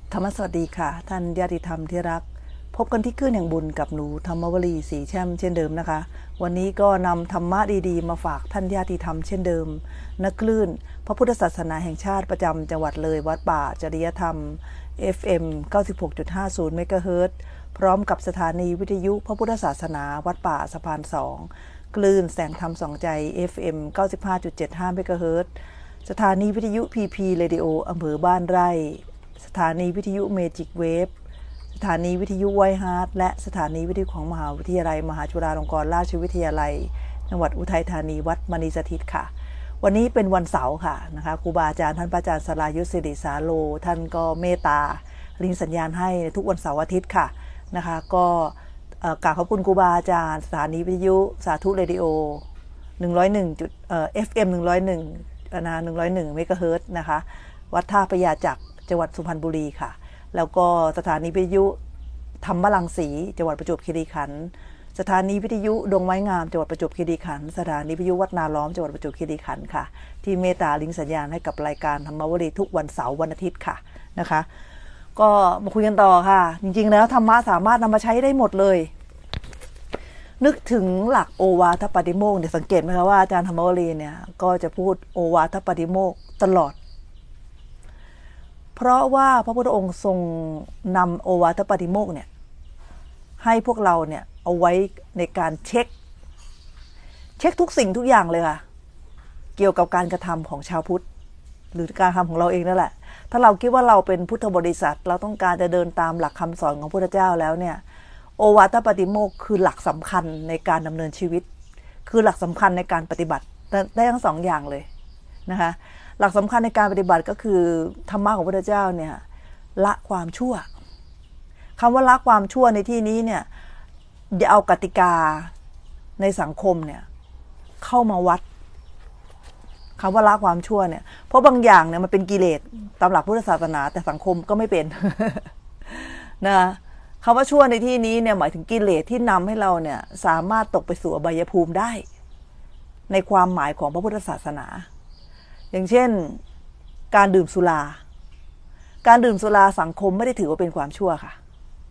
ธรรมสวัสดีค่ะท่านญาติธรรมที่รักพบกันที่คลื่นแห่งบุญกับหนูธรรมวลีสีแช่มเช่นเดิมนะคะวันนี้ก็นำธรรมะดีๆมาฝากท่านญาติธรรมเช่นเดิมณคลื่นพระพุทธศาสนาแห่งชาติประจำจังหวัดเลยวัดป่าจริยธรรม FM 96.50 เมกะเฮิรตซ์พร้อมกับสถานีวิทยุพระพุทธศาสนาวัดป่าสะพาน2คลื่นแสงธรรมสองใจ FM 95.75 เมกะเฮิรตซ์สถานีวิทยุพีพีเรดิโออำเภอบ้านไร่สถานีวิทยุเมจิกเวฟสถานีวิทยุไวฮาร์ทและสถานีวิทยุของมหาวิทยาลัยมหาจุฬาลงกรณราชวิทยาลัยจังหวัดอุทัยธานีวัดมณีสถิตค่ะวันนี้เป็นวันเสาร์ค่ะนะคะครูบาอาจารย์ท่านพระอาจารย์สรายุทธศิริสาโลท่านก็เมตตาลิงสัญญาณให้ทุกวันเสาร์อาทิตย์ค่ะนะคะก็กราบขอบคุณครูบาอาจารย์สถานีวิทยุสาธุเรดิโอ101 FM 101 101 เมกะเฮิรตซ์นะคะวัดท่าพญาจักรจังหวัดสุพรรณบุรีค่ะแล้วก็สถานีวิทยุธรรมรังสีจังหวัดประจวบคีรีขันธ์สถานีวิทยุดงไม้งามจังหวัดประจวบคีรีขันธ์สถานีวิทยุวัดนาล้อมจังหวัดประจวบคีรีขันธ์ค่ะที่เมตตาลิงสัญญาณให้กับรายการธรรมวลีทุกวันเสาร์วันอาทิตย์ค่ะนะคะก็มาคุยกันต่อค่ะจริงๆแล้วธรรมะสามารถนำมาใช้ได้หมดเลยนึกถึงหลักโอวาทปาติโมกข์เนี่ยสังเกตไหมคะว่าอาจารย์ธรรมวลีเนี่ยก็จะพูดโอวาทปาติโมกข์ตลอดเพราะว่าพระพุทธองค์ทรงนำโอวาทปาติโมกข์เนี่ยให้พวกเราเนี่ยเอาไว้ในการเช็คทุกสิ่งทุกอย่างเลยค่ะเกี่ยวกับการกระทำของชาวพุทธหรือการทำของเราเองนั่นแหละถ้าเราคิดว่าเราเป็นพุทธบริษัทเราต้องการจะเดินตามหลักคำสอนของพระพุทธเจ้าแล้วเนี่ยโอวาทปาติโมกข์คือหลักสำคัญในการดำเนินชีวิตคือหลักสำคัญในการปฏิบัติได้ทั้งสองอย่างเลยนะคะหลักสำคัญในการปฏิบัติก็คือธรรมะของพระพุทธเจ้าเนี่ยละความชั่วคำว่าละความชั่วในที่นี้เนี่ยอย่าเอากติกาในสังคมเนี่ยเข้ามาวัดคำว่าละความชั่วเนี่ยเพราะบางอย่างเนี่ยมันเป็นกิเลสตามหลักพุทธศาสนาแต่สังคมก็ไม่เป็น นะคำว่าชั่วในที่นี้เนี่ยหมายถึงกิเลสที่นำให้เราเนี่ยสามารถตกไปสู่อบายภูมิได้ในความหมายของพระพุทธศาสนาอย่างเช่นการดื่มสุราสังคมไม่ได้ถือว่าเป็นความชั่วค่ะ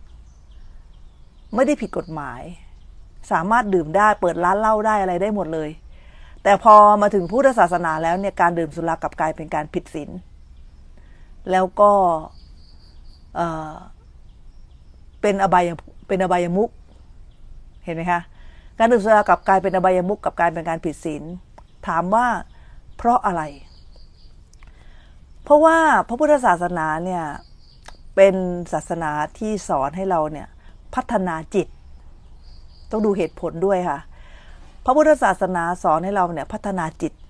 ไม่ได้ผิดกฎหมายสามารถดื่มได้เปิดร้านเหล้าได้อะไรได้หมดเลยแต่พอมาถึงพุทธศาสนาแล้วเนี่ยการดื่มสุรากลับกลายเป็นการผิดศีลแล้วก็เป็นอบายมุขเห็นไหมคะการดื่มสุรากลับกลายเป็นอบายมุขกับการเป็นการผิดศีลถามว่าเพราะอะไรเพราะว่าพระพุทธศาสนาเนี่ยเป็นศาสนาที่สอนให้เราเนี่ยพัฒนาจิตต้องดูเหตุผลด้วยค่ะพระพุทธศาสนาสอนให้เราเนี่ยพัฒนาจิต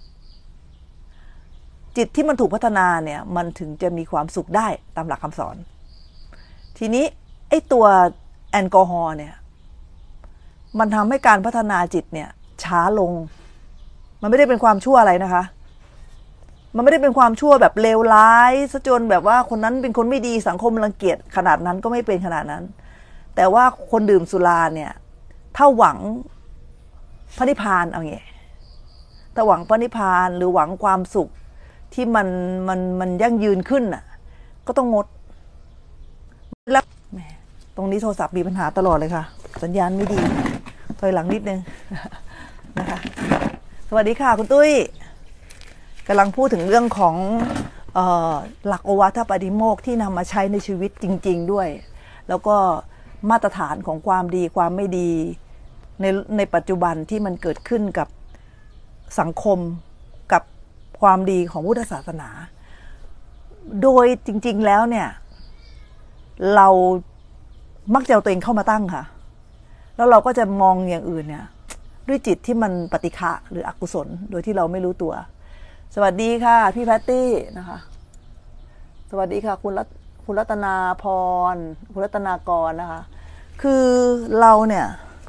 ที่มันถูกพัฒนาเนี่ยมันถึงจะมีความสุขได้ตามหลักคำสอนทีนี้ไอ้ตัวแอลกอฮอล์เนี่ยมันทำให้การพัฒนาจิตเนี่ยช้าลงมันไม่ได้เป็นความชั่วอะไรนะคะมันไม่ได้เป็นความชั่วแบบเลวร้ายซะจนแบบว่าคนนั้นเป็นคนไม่ดีสังคมรังเกียจขนาดนั้นก็ไม่เป็นขนาดนั้นแต่ว่าคนดื่มสุราเนี่ยถ้าหวังพระนิพพานเอาไงถ้าหวังพระนิพพานหรือหวังความสุขที่มันยั่งยืนขึ้นน่ะก็ต้องงดแล้วตรงนี้โทรศัพท์มีปัญหาตลอดเลยค่ะสัญญาณไม่ดีถอยหลังนิดนึงนะคะสวัสดีค่ะคุณตุ้ยกำลังพูดถึงเรื่องของหลักโอวาทปาติโมกข์ที่นำมาใช้ในชีวิตจริงๆด้วยแล้วก็มาตรฐานของความดีความไม่ดีในปัจจุบันที่มันเกิดขึ้นกับสังคมกับความดีของพุทธศาสนาโดยจริงๆแล้วเนี่ยเรามักจะเอาตัวเองเข้ามาตั้งค่ะแล้วเราก็จะมองอย่างอื่นเนี่ยด้วยจิตที่มันปฏิฆะหรืออกุศลโดยที่เราไม่รู้ตัวสวัสดีค่ะพี่แพตตี้นะคะสวัสดีค่ะคุณรัตนาพรคุณรัตนากรนะคะคือเราเนี่ย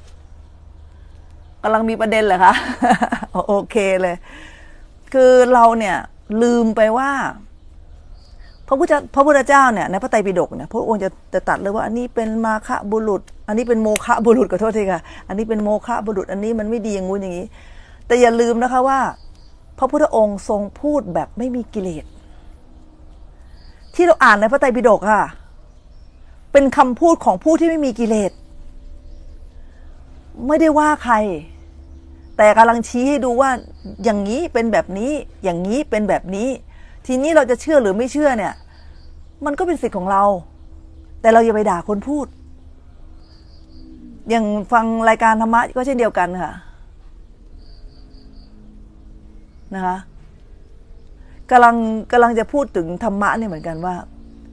กำลังมีประเด็นเหรอคะ โอเคเลยคือเราเนี่ยลืมไปว่าพระพุทธเจ้าเนี่ยในพระไตรปิฎกเนี่ยพระองค์จะตรัสเลยว่าอันนี้เป็นมาฆบุรุษอันนี้เป็นโมฆะบุรุษขอโทษทีค่ะอันนี้เป็นโมฆะบุรุษอันนี้มันไม่ดีอย่างงู้นอย่างนี้แต่อย่าลืมนะคะว่าพระพุทธองค์ทรงพูดแบบไม่มีกิเลสที่เราอ่านในพระไตรปิฎกค่ะเป็นคำพูดของผู้ที่ไม่มีกิเลสไม่ได้ว่าใครแต่กำลังชี้ให้ดูว่าอย่างนี้เป็นแบบนี้อย่างนี้เป็นแบบนี้ทีนี้เราจะเชื่อหรือไม่เชื่อเนี่ยมันก็เป็นสิทธิ์ของเราแต่เราอย่าไปด่าคนพูดอย่างฟังรายการธรรมะก็เช่นเดียวกันค่ะนะคะกำลังจะพูดถึงธรรมะเนี่ยเหมือนกันว่า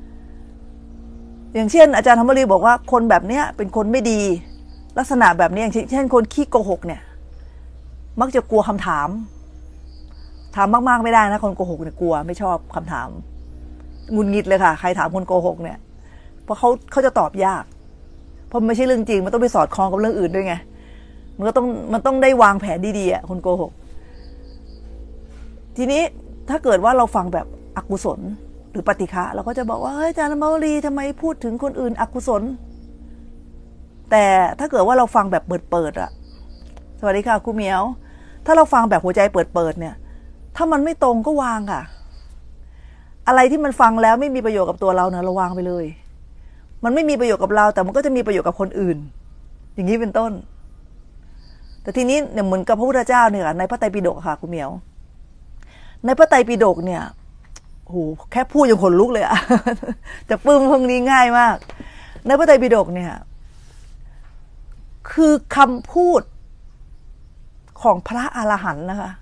อย่างเช่นอาจารย์ธรรมรีบอกว่าคนแบบเนี้ยเป็นคนไม่ดีลักษณะแบบนี้อย่างเช่นคนขี้โกหกเนี่ยมักจะกลัวคำถามถามมากๆไม่ได้นะคนโกหกเนี่ยกลัวไม่ชอบคำถามงุนงิดเลยค่ะใครถามคนโกหกเนี่ยเพราะเขาจะตอบยากเพราะไม่ใช่เรื่องจริงมันต้องไปสอดคล้องกับเรื่องอื่นด้วยไงมันต้องได้วางแผนดีๆคนโกหกทีนี้ถ้าเกิดว่าเราฟังแบบอกุศลหรือปฏิฆะเราก็จะบอกว่าเฮ้ยอาจารย์เมาลีทำไมพูดถึงคนอื่นอกุศลแต่ถ้าเกิดว่าเราฟังแบบเปิดอะสวัสดีค่ะครูเหมียวถ้าเราฟังแบบหัวใจเปิดเนี่ยถ้ามันไม่ตรงก็วางค่ะอะไรที่มันฟังแล้วไม่มีประโยชน์กับตัวเราเนี่ยเราวางไปเลยมันไม่มีประโยชน์กับเราแต่มันก็จะมีประโยชน์กับคนอื่นอย่างนี้เป็นต้นแต่ทีนี้เนี่ยเหมือนกับพระพุทธเจ้าเนี่ยในพระไตรปิฎกค่ะครูเหมียวในพระไตรปิฎกเนี่ยโหแค่พูดยังขนลุกเลยอะจะปลื้มพวกนี้ง่ายมากในพระไตรปิฎกเนี่ยคือคำพูดของพระอรหันต์นะคะ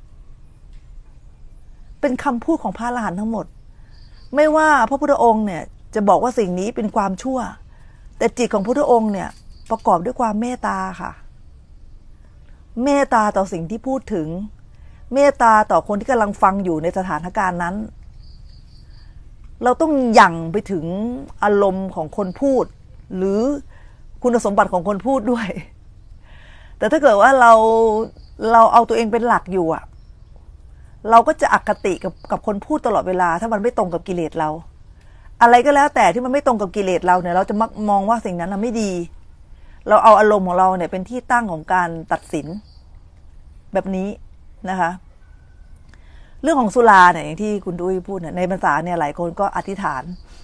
เป็นคำพูดของพระอรหันต์ทั้งหมดไม่ว่าพระพุทธองค์เนี่ยจะบอกว่าสิ่งนี้เป็นความชั่วแต่จิตของพระพุทธองค์เนี่ยประกอบด้วยความเมตตาค่ะเมตตาต่อสิ่งที่พูดถึงเมตตาต่อคนที่กำลังฟังอยู่ในสถานการณ์นั้นเราต้องยั่งไปถึงอารมณ์ของคนพูดหรือคุณสมบัติของคนพูดด้วยแต่ถ้าเกิดว่าเราเอาตัวเองเป็นหลักอยู่อะเราก็จะอคติกับคนพูดตลอดเวลาถ้ามันไม่ตรงกับกิเลสเราอะไรก็แล้วแต่ที่มันไม่ตรงกับกิเลสเราเนี่ยเราจะมักมองว่าสิ่งนั้นไม่ดีเราเอาอารมณ์ของเราเนี่ยเป็นที่ตั้งของการตัดสินแบบนี้นะคะเรื่องของสุราเนี่ยอย่างที่คุณดุ้ยพูดเนี่ยในภาษาเนี่ยหลายคนก็อธิษฐาน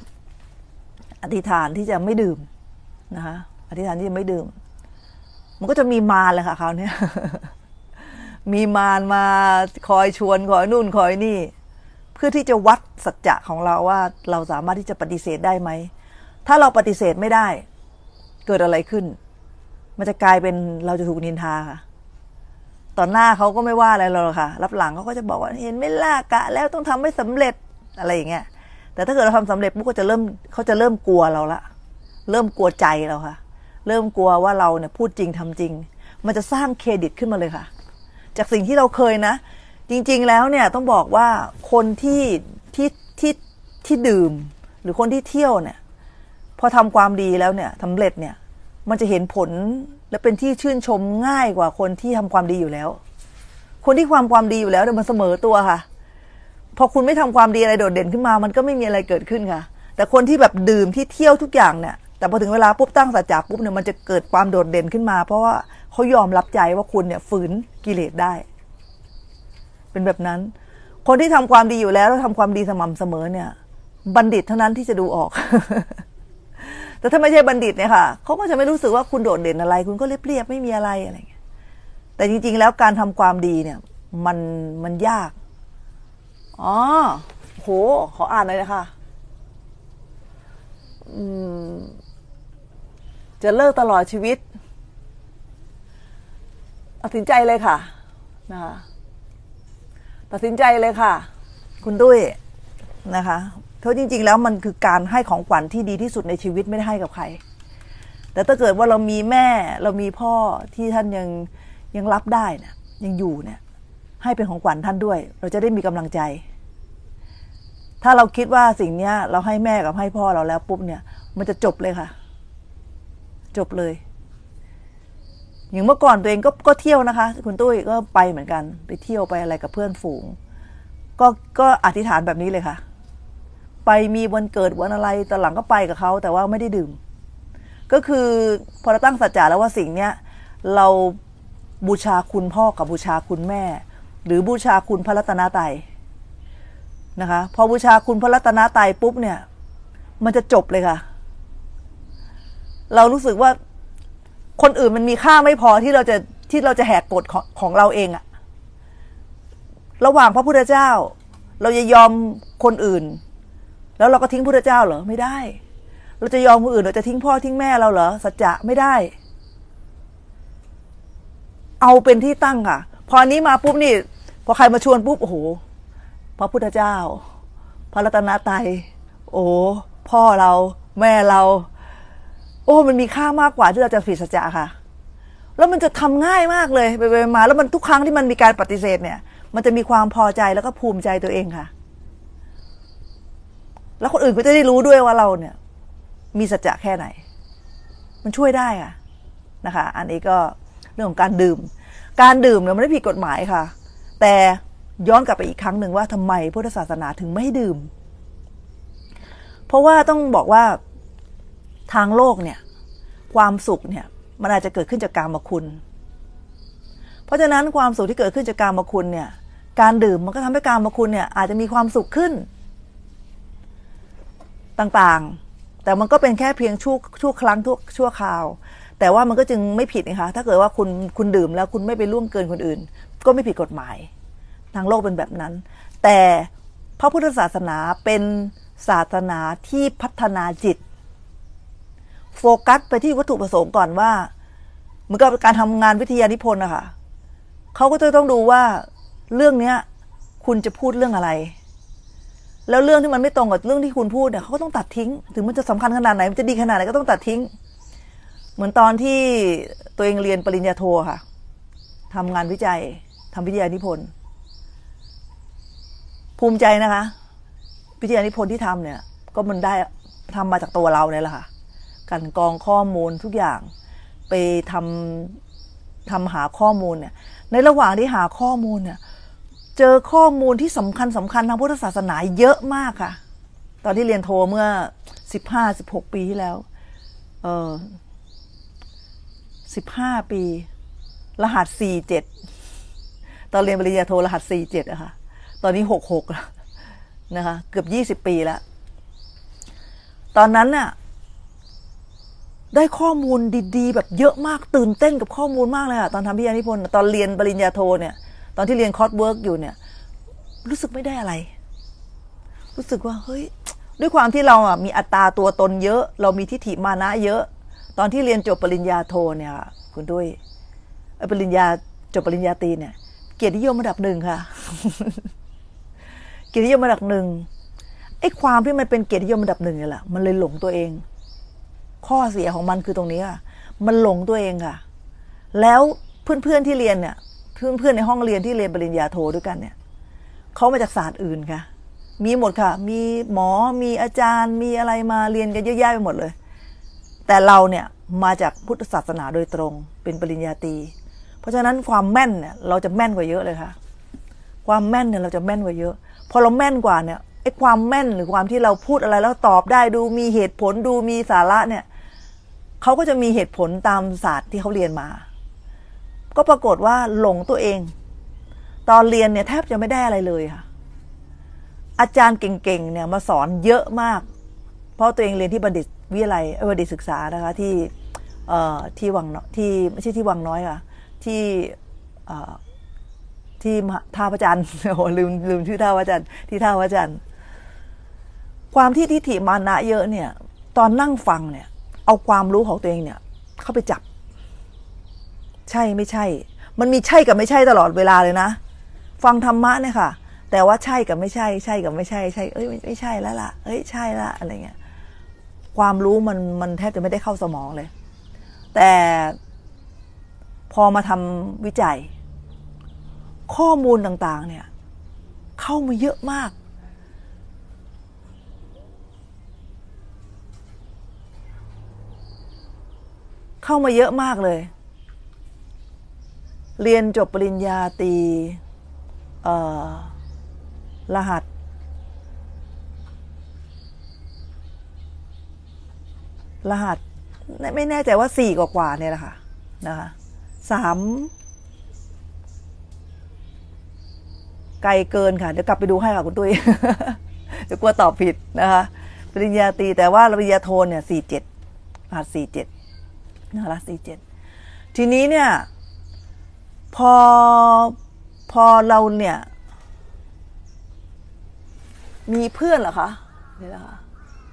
ที่จะไม่ดื่มนะคะอธิษฐานที่จะไม่ดื่มมันก็จะมีมารเลยค่ะคราวนี้ มีมารมาคอยชวนคอยนู่นคอยนี่เพื่อที่จะวัดสัจจะของเราว่าเราสามารถที่จะปฏิเสธได้ไหมถ้าเราปฏิเสธไม่ได้เกิดอะไรขึ้นมันจะกลายเป็นเราจะถูกนินทาค่ะตอนหน้าเขาก็ไม่ว่าอะไรเราหรอกค่ะรับหลังเขาก็จะบอกว่าเห็นไม่ล่ากะแล้วต้องทำให้สำเร็จอะไรอย่างเงี้ยแต่ถ้าเกิดเราทำสำเร็จปุ๊บเขาจะเริ่มกลัวเราละเริ่มกลัวใจเราค่ะเริ่มกลัวว่าเราเนี่ยพูดจริงทำจริงมันจะสร้างเครดิตขึ้นมาเลยค่ะจากสิ่งที่เราเคยนะจริงๆแล้วเนี่ยต้องบอกว่าคนที่ดื่มหรือคนที่เที่ยวเนี่ยพอทำความดีแล้วเนี่ยสำเร็จเนี่ยมันจะเห็นผลและเป็นที่ชื่นชมง่ายกว่าคนที่ทำความดีอยู่แล้วคนที่ความดีอยู่แล้วเนี่ยมันเสมอตัวค่ะพอคุณไม่ทำความดีอะไรโดดเด่นขึ้นมามันก็ไม่มีอะไรเกิดขึ้นค่ะแต่คนที่แบบดื่มที่เที่ยวทุกอย่างเนี่ยแต่พอถึงเวลาปุ๊บตั้งสัจจะปุ๊บเนี่ยมันจะเกิดความโดดเด่นขึ้นมาเพราะว่าเขายอมรับใจว่าคุณเนี่ยฝืนกิเลสได้เป็นแบบนั้นคนที่ทำความดีอยู่แล้วแล้วทำความดีสม่ำเสมอเนี่ยบัณฑิตเท่านั้นที่จะดูออก แต่ถ้าไม่ใช่บัณฑิตเนี่ยค่ะเขาก็จะไม่รู้สึกว่าคุณโดดเด่นอะไรคุณก็เรียบๆไม่มีอะไรอะไรเงี้ยแต่จริงๆแล้วการทำความดีเนี่ยมันยากอ๋อโหขออ่านเลยนะคะจะเลิกตลอดชีวิตตัดสินใจเลยค่ะนะคะตัดสินใจเลยค่ะคุณตุ้ยนะคะเพราะจริงๆแล้วมันคือการให้ของขวัญที่ดีที่สุดในชีวิตไม่ได้ให้กับใครแต่ถ้าเกิดว่าเรามีแม่เรามีพ่อที่ท่านยังรับได้เนี่ยยังอยู่เนี่ยให้เป็นของขวัญท่านด้วยเราจะได้มีกำลังใจถ้าเราคิดว่าสิ่งนี้เราให้แม่กับให้พ่อเราแล้วปุ๊บเนี่ยมันจะจบเลยค่ะจบเลยอย่างเมื่อก่อนตัวเองก็เที่ยวนะคะคุณตุ้ยก็ไปเหมือนกันไปเที่ยวไปอะไรกับเพื่อนฝูงก็อธิษฐานแบบนี้เลยค่ะไปมีวันเกิดวันอะไรตอนหลังก็ไปกับเขาแต่ว่าไม่ได้ดื่มก็คือพอเราตั้งสัจจะแล้วว่าสิ่งเนี้ยเราบูชาคุณพ่อกับบูชาคุณแม่หรือบูชาคุณพระรัตนตรัยนะคะพอบูชาคุณพระรัตนตรัยปุ๊บเนี่ยมันจะจบเลยค่ะเรารู้สึกว่าคนอื่นมันมีค่าไม่พอที่เราจะแหกกฎของเราเองอะระหว่างพระพุทธเจ้าเราจะยอมคนอื่นแล้วเราก็ทิ้งพุทธเจ้าเหรอไม่ได้เราจะยอมคนอื่นเราจะทิ้งพ่อทิ้งแม่เราเหรอสัจจะไม่ได้เอาเป็นที่ตั้งค่ะพอนี้มาปุ๊บนี่พอใครมาชวนปุ๊บโอ้โหพระพุทธเจ้าพระรัตนตรัยโอ้พ่อเราแม่เราโอ้มันมีค่ามากกว่าที่เราจะผิดสัจจะค่ะแล้วมันจะทำง่ายมากเลยไปมาแล้วมันทุกครั้งที่มันมีการปฏิเสธเนี่ยมันจะมีความพอใจแล้วก็ภูมิใจตัวเองค่ะแล้วคนอื่นก็จะได้รู้ด้วยว่าเราเนี่ยมีสัจจะแค่ไหนมันช่วยได้ค่ะนะคะอันนี้ก็เรื่องของการดื่มเนี่ยมันไม่ผิดกฎหมายค่ะแต่ย้อนกลับไปอีกครั้งหนึ่งว่าทำไมพุทธศาสนาถึงไม่ให้ดื่มเพราะว่าต้องบอกว่าทางโลกเนี่ยความสุขเนี่ยมันอาจจะเกิดขึ้นจากกามคุณเพราะฉะนั้นความสุขที่เกิดขึ้นจากกามคุณเนี่ยการดื่มมันก็ทำให้กามคุณเนี่ยอาจจะมีความสุขขึ้นต่างๆแต่มันก็เป็นแค่เพียงชั่วครั้งชั่วคราวแต่ว่ามันก็จึงไม่ผิดนะคะถ้าเกิดว่าคุณดื่มแล้วคุณไม่ไปล่วงเกินคนอื่นก็ไม่ผิดกฎหมายทางโลกเป็นแบบนั้นแต่พระพุทธศาสนาเป็นศาสนาที่พัฒนาจิตโฟกัสไปที่วัตถุประสงค์ก่อนว่าเหมือนกับการทำงานวิทยานิพนธ์นะคะเขาก็จะต้องดูว่าเรื่องนี้คุณจะพูดเรื่องอะไรแล้วเรื่องที่มันไม่ตรงกับเรื่องที่คุณพูดเนี่ยเขาก็ต้องตัดทิ้งถึงมันจะสำคัญขนาดไหนมันจะดีขนาดไหนก็ต้องตัดทิ้งเหมือนตอนที่ตัวเองเรียนปริญญาโทค่ะทำงานวิจัยทำวิทยานิพนธ์ภูมิใจนะคะวิทยานิพนธ์ที่ทำเนี่ยก็มันได้ทำมาจากตัวเราเนี่ยแหละค่ะกันกรองข้อมูลทุกอย่างไปทำหาข้อมูลเนี่ยในระหว่างที่หาข้อมูลเนี่ยเจอข้อมูลที่สำคัญทางพุทธศาสนาเยอะมากค่ะตอนที่เรียนโทเมื่อ15-16 ปีที่แล้ว15 ปีรหัส47ตอนเรียนปริญญาโทรหัส47อะค่ะตอนนี้66แล้วนะคะเกือบ20 ปีแล้วตอนนั้นน่ะได้ข้อมูลดีๆแบบเยอะมากตื่นเต้นกับข้อมูลมากเลยค่ะตอนทำวิทยานิพนธ์ตอนเรียนปริญญาโทเนี่ยตอนที่เรียนคอร์สเวิร์กอยู่เนี่ยรู้สึกไม่ได้อะไรรู้สึกว่าเฮ้ยด้วยความที่เราอ่ะมีอัตราตัวตนเยอะเรามีทิฏฐิมานะเยอะตอนที่เรียนจบปริญญาโทเนี่ยคุณด้วยปริญญาจบปริญญาตรีเนี่ยเกียรตินิยมอันดับ 1ค่ะ เกียรตินิยมอันดับ 1ไอ้ความที่มันเป็นเกียรตินิยมอันดับ 1เนี่ยแหละมันเลยหลงตัวเองข้อเสียของมันคือตรงนี้ค่ะมันหลงตัวเองค่ะแล้วเพื่อนๆที่เรียนเนี่ยเพื่อนๆในห้องเรียนที่เรียนปริญญาโทด้วยกันเนี่ยเขามาจากศาสตร์อื่นค่ะมีหมดค่ะมีหมอมีอาจารย์มีอะไรมาเรียนกันเยอะแยะไปหมดเลยแต่เราเนี่ยมาจากพุทธศาสนาโดยตรงเป็นปริญญาตรีเพราะฉะนั้นความแม่นเนี่ยเราจะแม่นกว่าเยอะเลยค่ะความแม่นเนี่ยเราจะแม่นกว่าเยอะพอเราแม่นกว่าเนี่ยไอ้ความแม่นหรือความที่เราพูดอะไรแล้วตอบได้ดูมีเหตุผลดูมีสาระเนี่ยเขาก็จะมีเหตุผลตามศาสตร์ที่เขาเรียนมาก็ปรากฏว่าหลงตัวเองตอนเรียนเนี่ยแทบจะไม่ได้อะไรเลยค่ะอาจารย์เก่งๆเนี่ยมาสอนเยอะมากเพราะตัวเองเรียนที่บัณฑิตวิทยาลัยบัณฑิตศึกษานะคะที่วังที่ไม่ใช่ที่วังน้อยค่ะที่ท่าพระจันทร์โอ้ลืมชื่อท่าพระจันทร์ที่ท่าพระจันทร์ความที่ทิฏฐิมานะเยอะเนี่ยตอนนั่งฟังเนี่ยเอาความรู้ของตัวเองเนี่ยเข้าไปจับใช่ไม่ใช่มันมีใช่กับไม่ใช่ตลอดเวลาเลยนะฟังธรรมะเนี่ยค่ะแต่ว่าใช่กับไม่ใช่ใช่กับไม่ใช่ใช่ไม่ใช่แล้วล่ะใช่ละอะไรเงี้ยความรู้มันแทบจะไม่ได้เข้าสมองเลยแต่พอมาทำวิจัยข้อมูลต่างๆเนี่ยเข้ามาเยอะมากเลยเรียนจบปริญญาตรีรหัสไม่แน่ใจว่า4กว่าเนี่ยแหละค่ะนะคะ3 ไกลเกินค่ะเดี๋ยวกลับไปดูให้ค่ะคุณตุ้ย เดี๋ยวกลัวตอบผิดนะคะปริญญาตรีแต่ว่าปริญญาโทเนี่ย47รหัส47นะคะ47ทีนี้เนี่ยพอเราเนี่ยมีเพื่อนเหรอคะนี่แหละค่ะ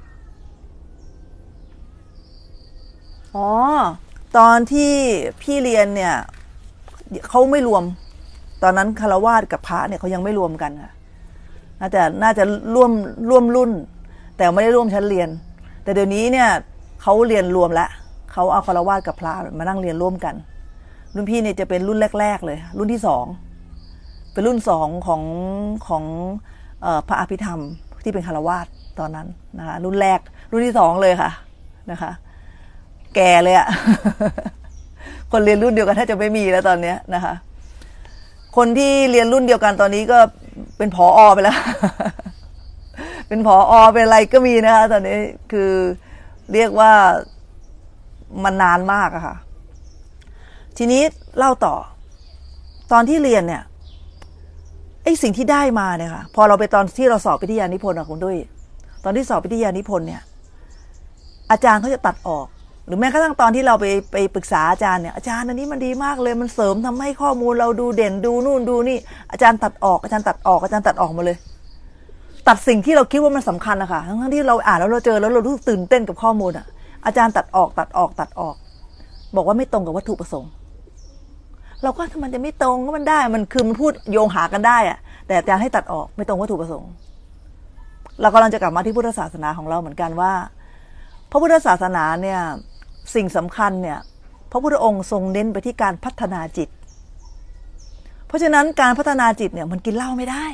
อ๋อตอนที่พี่เรียนเนี่ยเขาไม่รวมตอนนั้นคฤหัสถ์กับพระเนี่ยเขายังไม่รวมกันค่ะน่าจะร่วมรุ่นแต่ไม่ได้ร่วมชั้นเรียนแต่เดี๋ยวนี้เนี่ยเขาเรียนรวมแล้วเขาเอาคฤหัสถ์กับพระมานั่งเรียนร่วมกันรุ่นพี่เนี่ยจะเป็นรุ่นแรกๆเลยรุ่นที่2เป็นรุ่น2ของพระอภิธรรมที่เป็นคฤหัสถ์ตอนนั้นนะคะรุ่นแรกรุ่นที่2เลยค่ะนะคะแก่เลยอะคนเรียนรุ่นเดียวกันถ้าจะไม่มีแล้วตอนนี้นะคะคนที่เรียนรุ่นเดียวกันตอนนี้ก็เป็นผอ.ไปแล้ว เป็นผอ.เป็นอะไรก็มีนะคะตอนนี้คือเรียกว่ามันนานมากอะค่ะทีนี้เล่าต่อตอนที่เรียนเนี่ยไอ้สิ่งที่ได้มาเนี่ยค่ะพอเราไปตอนที่เราสอบวิทยานิพนธ์อะคุณด้วยตอนที่สอบวิทยานิพนธ์เนี่ยอาจารย์เขาจะตัดออกหรือแม้กระทั่งตอนที่เราไปปรึกษาอาจารย์เนี่ยอาจารย์อันนี้มันดีมากเลยมันเสริมทำให้ข้อมูลเราดูเด่นดูนู่นดูนี่อาจารย์ตัดออกอาจารย์ตัดออกมาเลยตัดสิ่งที่เราคิดว่ามันสำคัญนะคะทั้งที่เราอ่านแล้วเราเจอแล้วเรารู้สึกตื่นเต้นกับข้อมูลอ่ะอาจารย์ตัดออกบอกว่าไม่ตรงกับวัตถุประสงค์เราก็มันจะไม่ตรงก็มันได้มันคือมันพูดโยงหากันได้อะแต่อาจารย์ให้ตัดออกไม่ตรงวัตถุประสงค์เรากำลังจะกลับมาที่พุทธศาสนาของเราเหมือนกันว่าพระพุทธศาสนาเนี่ยสิ่งสำคัญเนี่ยพระพุทธองค์ทรงเน้นไปที่การพัฒนาจิตเพราะฉะนั้นการพัฒนาจิตเนี่ยมันกินเหล้าไม่ได้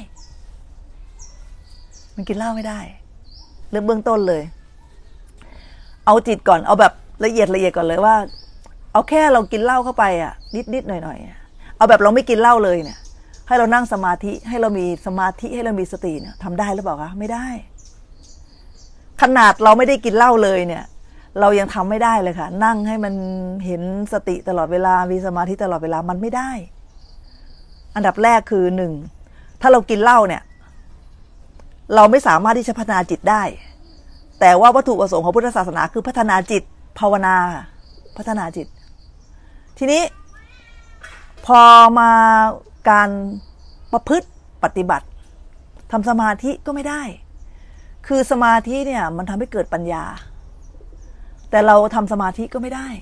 เรื่องเบื้องต้นเลยเอาจิตก่อนเอาแบบละเอียดก่อนเลยว่าเอาแค่เรากินเหล้าเข้าไปอ่ะนิดหน่อยเอาแบบเราไม่กินเหล้าเลยเนี่ยให้เรานั่งสมาธิให้เรามีสมาธิให้เรามีสติเนี่ยทำได้หรือเปล่าคะไม่ได้ขนาดเราไม่ได้กินเหล้าเลยเนี่ยเรายังทำไม่ได้เลยค่ะนั่งให้มันเห็นสติตลอดเวลามีสมาธิตลอดเวลามันไม่ได้อันดับแรกคือ1ถ้าเรากินเหล้าเนี่ยเราไม่สามารถที่จะพัฒนาจิตได้แต่ว่าวัตถุประสงค์ของพุทธศาสนาคือพัฒนาจิตภาวนาพัฒนาจิตทีนี้พอมาการประพฤติปฏิบัติทำสมาธิก็ไม่ได้คือสมาธิเนี่ยมันทำให้เกิดปัญญาแต่เราทำสมาธิก็ไม่ได้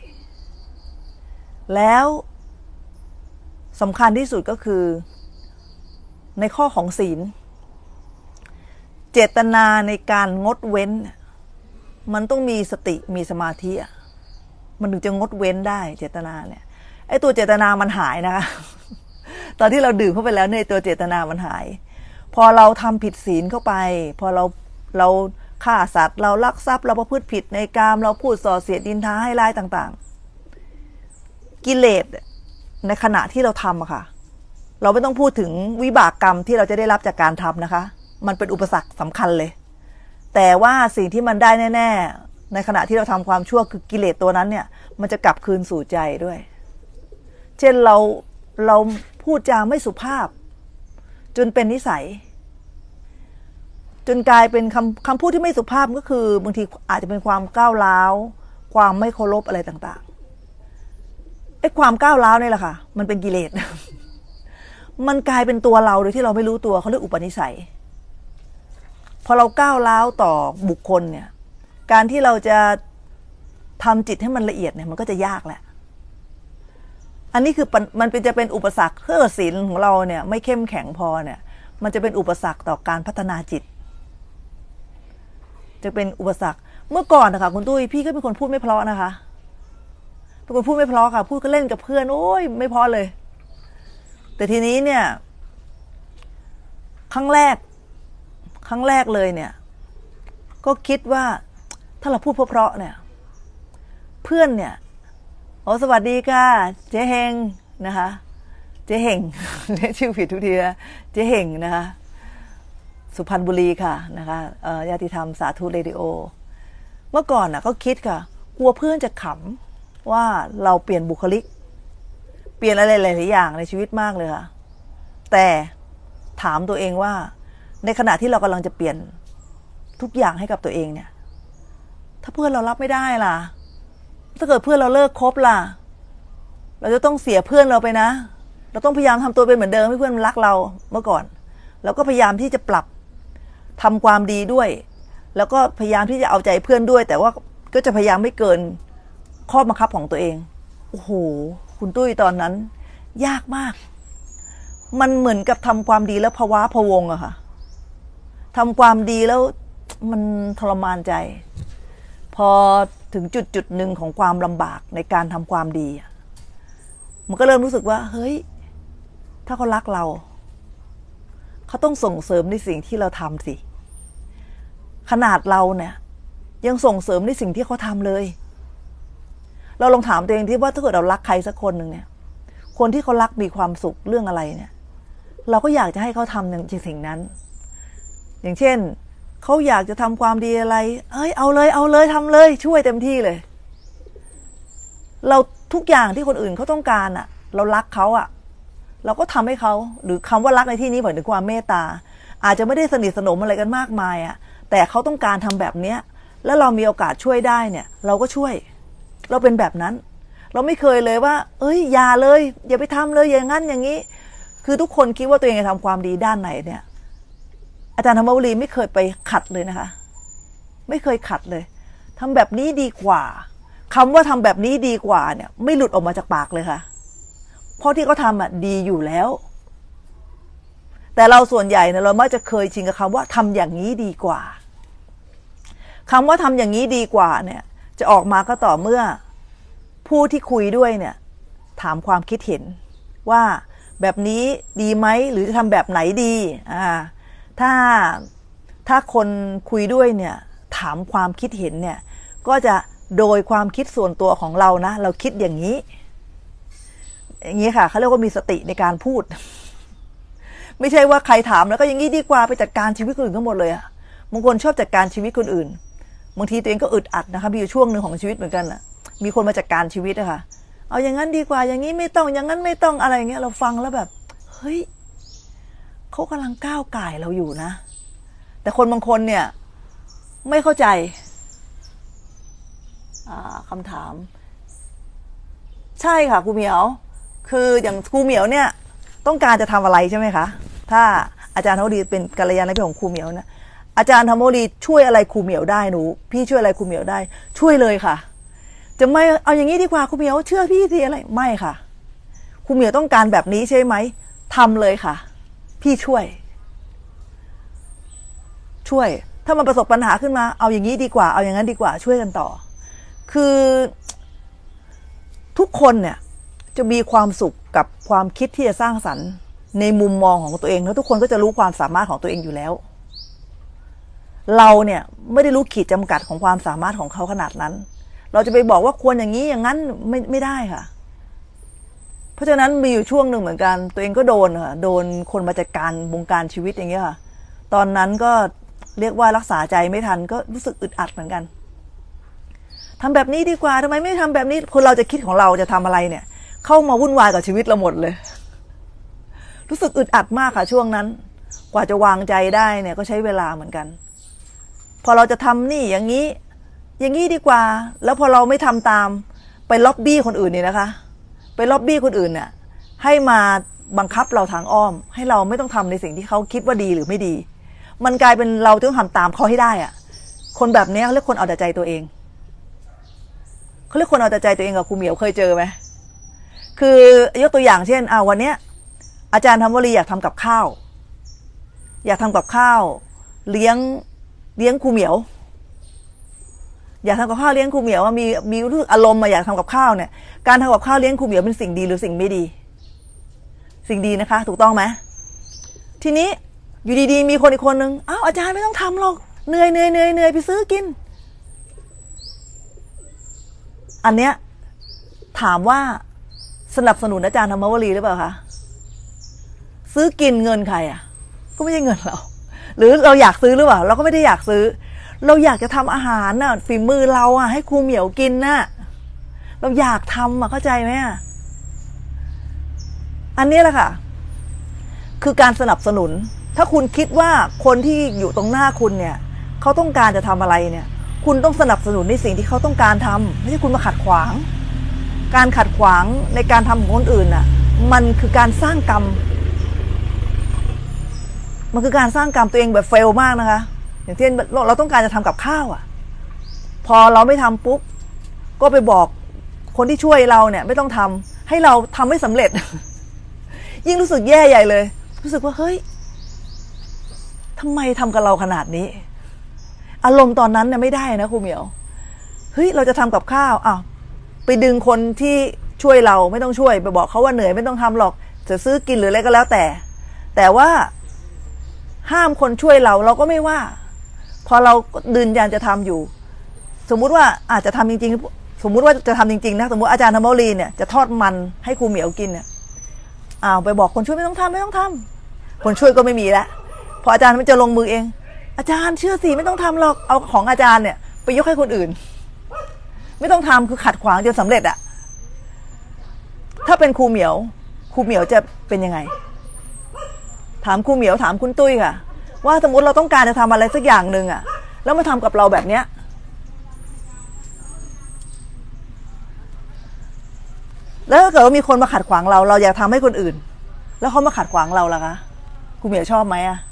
แล้วสำคัญที่สุดก็คือในข้อของศีลเจตนาในการงดเว้นมันต้องมีสติมีสมาธิมันถึงจะงดเว้นได้เจตนาเนี่ยไอ้ตัวเจตนามันหายนะคะ ตอนที่เราดื่มเข้าไปแล้วในตัวเจตนามันหายพอเราทำผิดศีลเข้าไปพอเราฆ่าสัตว์เราลักทรัพย์เราประพฤติผิดในกามเราพูดส่อเสียดนินทาให้ร้ายต่างๆกิเลสในขณะที่เราทำอะค่ะเราไม่ต้องพูดถึงวิบากกรรมที่เราจะได้รับจากการทำนะคะมันเป็นอุปสรรคสำคัญเลยแต่ว่าสิ่งที่มันได้แน่ๆในขณะที่เราทำความชั่วคือกิเลสตัวนั้นเนี่ยมันจะกลับคืนสู่ใจด้วยเช่นเราพูดจาไม่สุภาพจนเป็นนิสัยจนกลายเป็นคำพูดที่ไม่สุภาพก็คือบางทีอาจจะเป็นความก้าวร้าวความไม่เคารพอะไรต่างๆไอ้ความก้าวร้าวนี่แหละค่ะมันเป็นกิเลส มันกลายเป็นตัวเราโดยที่เราไม่รู้ตัวเขาเรียกอุปนิสัยพอเราก้าวร้าวต่อบุคคลเนี่ยการที่เราจะทำจิตให้มันละเอียดเนี่ยมันก็จะยากแหละอันนี้คือมันจะเป็นอุปสรรคเพื่อศีลของเราเนี่ยไม่เข้มแข็งพอเนี่ยมันจะเป็นอุปสรรคต่อการพัฒนาจิตจะเป็นอุปสรรคเมื่อก่อนนะคะคุณตุ้ยพี่ก็เป็นคนพูดไม่เพราะนะคะเป็นคนพูดไม่เพราะค่ะพูดก็เล่นกับเพื่อนโอ้ยไม่เพราะเลยแต่ทีนี้เนี่ยครั้งแรกเลยเนี่ยก็คิดว่าถ้าเราพูดเพราะเนี่ยเพื่อนเนี่ยโอ้สวัสดีค่ะเจ๊เฮงนะคะเจ๊เฮงเรียกชื่อผิดทุกทีนะเจ๊เฮงนะคะสุพรรณบุรีค่ะนะคะญาติธรรมสาธุเรดิโอเมื่อก่อนน่ะก็คิดค่ะกลัวเพื่อนจะขำว่าเราเปลี่ยนบุคลิกเปลี่ยนอะไรหลายๆอย่างในชีวิตมากเลยค่ะแต่ถามตัวเองว่าในขณะที่เรากำลังจะเปลี่ยนทุกอย่างให้กับตัวเองเนี่ยถ้าเพื่อนเรารับไม่ได้ล่ะถ้าเกิดเพื่อนเราเลิกคบล่ะเราจะต้องเสียเพื่อนเราไปนะเราต้องพยายามทำตัวเป็นเหมือนเดิมให้เพื่อนมันรักเราเมื่อก่อนเราก็พยายามที่จะปรับทำความดีด้วยแล้วก็พยายามที่จะเอาใจเพื่อนด้วยแต่ว่าก็จะพยายามไม่เกินข้อบังคับของตัวเองโอ้โหคุณตุ้ยตอนนั้นยากมากมันเหมือนกับทำความดีแล้วภาวะพะวงอะค่ะทำความดีแล้วมันทรมานใจพอถึงจุดหนึ่งของความลำบากในการทำความดีมันก็เริ่มรู้สึกว่าเฮ้ยถ้าเขารักเราเขาต้องส่งเสริมในสิ่งที่เราทำสิขนาดเราเนี่ยยังส่งเสริมในสิ่งที่เขาทำเลยเราลองถามตัวเองที่ว่าถ้าเกิดเรารักใครสักคนหนึ่งเนี่ยคนที่เขารักมีความสุขเรื่องอะไรเนี่ยเราก็อยากจะให้เขาทำในสิ่งนั้นอย่างเช่นเขาอยากจะทำความดีอะไรเอาเลยทำเลยช่วยเต็มที่เลยเราทุกอย่างที่คนอื่นเขาต้องการอ่ะเรารักเขาอ่ะเราก็ทำให้เขาหรือคำว่ารักในที่นี้หมายถึงความเมตตาอาจจะไม่ได้สนิทสนมอะไรกันมากมายอ่ะแต่เขาต้องการทำแบบเนี้ยแล้วเรามีโอกาสช่วยได้เนี่ยเราก็ช่วยเราเป็นแบบนั้นเราไม่เคยเลยว่าอย่าเลยอย่าไปทำเลยอย่างนั้นอย่างนี้คือทุกคนคิดว่าตัวเองจะทำความดีด้านไหนเนี่ยอาจารย์ธรรมวลีไม่เคยไปขัดเลยนะคะไม่เคยขัดเลยทำแบบนี้ดีกว่าคำว่าทำแบบนี้ดีกว่าเนี่ยไม่หลุดออกมาจากปากเลยค่ะเพราะที่เขาทำอ่ะดีอยู่แล้วแต่เราส่วนใหญ่เนี่ยเรามักจะเคยชินกับคำว่าทำอย่างนี้ดีกว่าคำว่าทำอย่างนี้ดีกว่าเนี่ยจะออกมาก็ต่อเมื่อผู้ที่คุยด้วยเนี่ยถามความคิดเห็นว่าแบบนี้ดีไหมหรือจะทำแบบไหนดีถ้าคนคุยด้วยเนี่ยถามความคิดเห็นเนี่ยก็จะโดยความคิดส่วนตัวของเรานะเราคิดอย่างนี้ค่ะเขาเรียกว่ามีสติในการพูดไม่ใช่ว่าใครถามแล้วก็อย่างนี้ดีกว่าไปจัดการชีวิตคนอื่นทั้งหมดเลยอะบางคนชอบจัดการชีวิตคนอื่นบางทีตัวเองก็อึดอัดนะคะมีอยู่ช่วงหนึ่งของชีวิตเหมือนกันอะมีคนมาจัดการชีวิตอะค่ะเอาอย่างนั้นดีกว่าอย่างนี้ไม่ต้องอย่างนั้นไม่ต้องอะไรเงี้ยเราฟังแล้วแบบเฮ้ยเขากำลังก้าวก่ายเราอยู่นะแต่คนบางคนเนี่ยไม่เข้าใจคำถามใช่ค่ะครูเหมียวคืออย่างครูเหมียวเนี่ยต้องการจะทำอะไรใช่ไหมคะถ้าอาจารย์ธรรมวลีเป็นกัลยาณมิตรของครูเหมียวนะอาจารย์ธรรมวลีช่วยอะไรครูเหมียวได้หนูพี่ช่วยอะไรครูเหมียวได้ช่วยเลยค่ะจะไม่เอาอย่างนี้ดีกว่าครูเหมียวเชื่อพี่สิอะไรไม่ค่ะครูเหมียวต้องการแบบนี้ใช่ไหมทำเลยค่ะพี่ช่วยถ้ามันประสบปัญหาขึ้นมาเอาอย่างนี้ดีกว่าเอาอย่างนั้นดีกว่าช่วยกันต่อคือทุกคนเนี่ยจะมีความสุขกับความคิดที่จะสร้างสรรค์ในมุมมองของตัวเองแล้วทุกคนก็จะรู้ความสามารถของตัวเองอยู่แล้วเราเนี่ยไม่ได้รู้ขีดจำกัดของความสามารถของเขาขนาดนั้นเราจะไปบอกว่าควรอย่างนี้อย่างนั้นไม่ได้ค่ะเพราะฉะนั้นมีอยู่ช่วงหนึ่งเหมือนกันตัวเองก็โดนค่ะโดนคนมาจัดการวงการชีวิตอย่างเงี้ยค่ะตอนนั้นก็เรียกว่ารักษาใจไม่ทันก็รู้สึกอึดอัดเหมือนกันทำแบบนี้ดีกว่าทำไมไม่ทำแบบนี้คนเราจะคิดของเราจะทำอะไรเนี่ยเข้ามาวุ่นวายกับชีวิตเราหมดเลยรู้สึกอึดอัดมากค่ะช่วงนั้นกว่าจะวางใจได้เนี่ยก็ใช้เวลาเหมือนกันพอเราจะทำนี่อย่างนี้ดีกว่าแล้วพอเราไม่ทำตามไปล็อบบี้คนอื่นนี่นะคะไปล็อบบี้คนอื่นเนี่ยให้มาบังคับเราทางอ้อมให้เราไม่ต้องทำในสิ่งที่เขาคิดว่าดีหรือไม่ดีมันกลายเป็นเราต้องทำตามเขาให้ได้อะคนแบบนี้เรียกคนเอาแต่ใจตัวเองเขาเรียกคนเอาแต่ใจตัวเองกับครูเหมียวเคยเจอไหมคือยกตัวอย่างเช่นวันเนี้ยอาจารย์ธรรมวลีอยากทำกับข้าวเลี้ยงครูเหมียวอยากทำกับข้าวเลี้ยงครูเหมียวมีรู้อารมณ์มาอยากทำกับข้าวเนี่ยการทำกับข้าวเลี้ยงครูเหมียวเป็นสิ่งดีหรือสิ่งไม่ดีสิ่งดีนะคะถูกต้องไหมทีนี้อยู่ดีๆมีคนอีกคนนึงอาจารย์ไม่ต้องทำหรอกเหนื่อยไปซื้อกินอันเนี้ยถามว่าสนับสนุนอาจารย์ธรรมวลีหรือเปล่าคะซื้อกินเงินใครก็ไม่ใช่เงินเราหรือเราอยากซื้อหรือเปล่าเราก็ไม่ได้อยากซื้อเราอยากจะทำอาหารน่ะฝีมือเราให้ครูเหมียวกินน่ะเราอยากทำเข้าใจไหมอันนี้แหละค่ะคือการสนับสนุนถ้าคุณคิดว่าคนที่อยู่ตรงหน้าคุณเนี่ยเขาต้องการจะทำอะไรเนี่ยคุณต้องสนับสนุนในสิ่งที่เขาต้องการทำไม่ใช่คุณมาขัดขวางการขัดขวางในการทำของคนอื่นน่ะมันคือการสร้างกรรมมันคือการสร้างกรรมตัวเองแบบเฟลมากนะคะอย่างเช่นเราต้องการจะทำกับข้าวอ่ะพอเราไม่ทำปุ๊บก็ไปบอกคนที่ช่วยเราเนี่ยไม่ต้องทำให้เราทำไม่สำเร็จ ยิ่งรู้สึกแย่ใหญ่เลยรู้สึกว่าเฮ้ยทำไมทำกับเราขนาดนี้อารมณ์ตอนนั้นเนี่ยไม่ได้นะครูเหมียวเฮ้ยเราจะทำกับข้าวอ้าวไปดึงคนที่ช่วยเราไม่ต้องช่วยไปบอกเขาว่าเหนื่อยไม่ต้องทำหรอกจะซื้อกินหรืออะไรก็แล้วแต่ว่าห้ามคนช่วยเราก็ไม่ว่าพอเรายืนยันจะทำอยู่สมมุติว่าอาจจะทำจริงๆสมมุติว่าจะทำจริงๆนะสมมติอาจารย์ธรรมวลีเนี่ยจะทอดมันให้ครูเหมียวกินเนี่ยไปบอกคนช่วยไม่ต้องทำคนช่วยก็ไม่มีแล้วพออาจารย์มันจะลงมือเองอาจารย์เชื่อสิไม่ต้องทำหรอกเอาของอาจารย์เนี่ยไปยกให้คนอื่นไม่ต้องทำคือขัดขวางจนสำเร็จอะถ้าเป็นครูเหมียวจะเป็นยังไงถามครูเหมียวถามคุณตุ้ยค่ะว่าสมมติเราต้องการจะทำอะไรสักอย่างหนึ่งอะแล้วมาทำกับเราแบบเนี้ยแล้วถ้าเกิดว่ามีคนมาขัดขวางเราอยากทำให้คนอื่นแล้วเขามาขัดขวางเราล่ะคะครูเหมียวชอบไหมอะ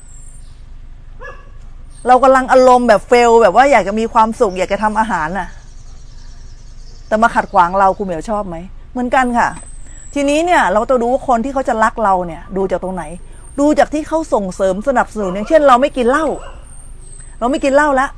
เรากำลังอารมณ์แบบเฟลแบบว่าอยากจะมีความสุขอยากจะทำอาหารน่ะแต่มาขัดขวางเราครูเหมียวชอบไหมเหมือนกันค่ะทีนี้เนี่ยเราต้องดูว่าคนที่เขาจะรักเราเนี่ยดูจากตรงไหนดูจากที่เขาส่งเสริมสนับสนุนอย่างเช่นเราไม่กินเหล้าแล้ว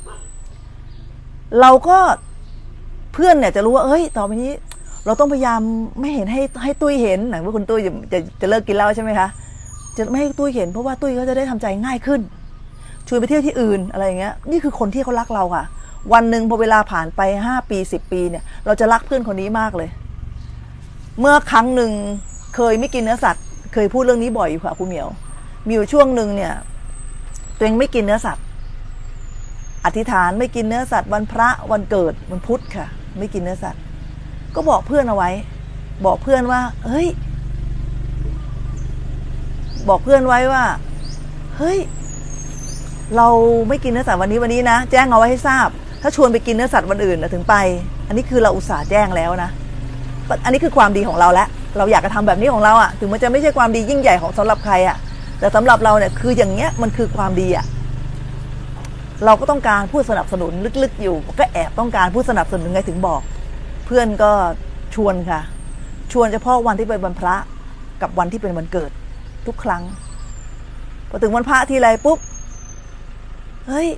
เราก็เพื่อนเนี่ยจะรู้ว่าเอ้ยต่อไปนี้เราต้องพยายามไม่เห็นให้ตุ้ยเห็นหนังว่าคุณตุ้ยจะเลิกกินเหล้าใช่ไหมคะจะไม่ให้ตุ้ยเห็นเพราะว่าตุ้ยเขาจะได้ทำใจง่ายขึ้นชวนไปเที่ยวที่อื่นอะไรอย่างเงี้ยนี่คือคนที่เขารักเราค่ะวันหนึ่งพอเวลาผ่านไป5 ปี10 ปีเนี่ยเราจะรักเพื่อนคนนี้มากเลยเมื่อครั้งหนึ่งเคยไม่กินเนื้อสัตว์เคยพูดเรื่องนี้บ่อยอยู่ค่ะครูเหมียวมีอยู่ช่วงหนึ่งเนี่ยตัวเองไม่กินเนื้อสัตว์อธิษฐานไม่กินเนื้อสัตว์วันพระวันเกิดวันพุธค่ะไม่กินเนื้อสัตว์ก็บอกเพื่อนเอาไว้บอกเพื่อนว่าเฮ้ยบอกเพื่อนไว้ว่าเฮ้ยเราไม่กินเนื้อสัตว์วันนี้นะแจ้งเอาไว้ให้ทราบถ้าชวนไปกินเนื้อสัตว์วันอื่นถึงไปอันนี้คือเราอุตส่าห์แจ้งแล้วนะอันนี้คือความดีของเราแล้วเราอยากจะทำแบบนี้ของเราถึงมันจะไม่ใช่ความดียิ่งใหญ่ของสำหรับใครแต่สำหรับเราเนี่ยคืออย่างเงี้ยมันคือความดีเราก็ต้องการผู้สนับสนุนลึกๆอยู่ก็แอบต้องการผู้สนับสนุนไงถึงบอกเพื่อนก็ชวนค่ะชวนเฉพาะวันที่เป็นวันพระกับวันที่เป็นวันเกิดทุกครั้งพอถึงวันพระทีไรปุ๊บเฮ้ย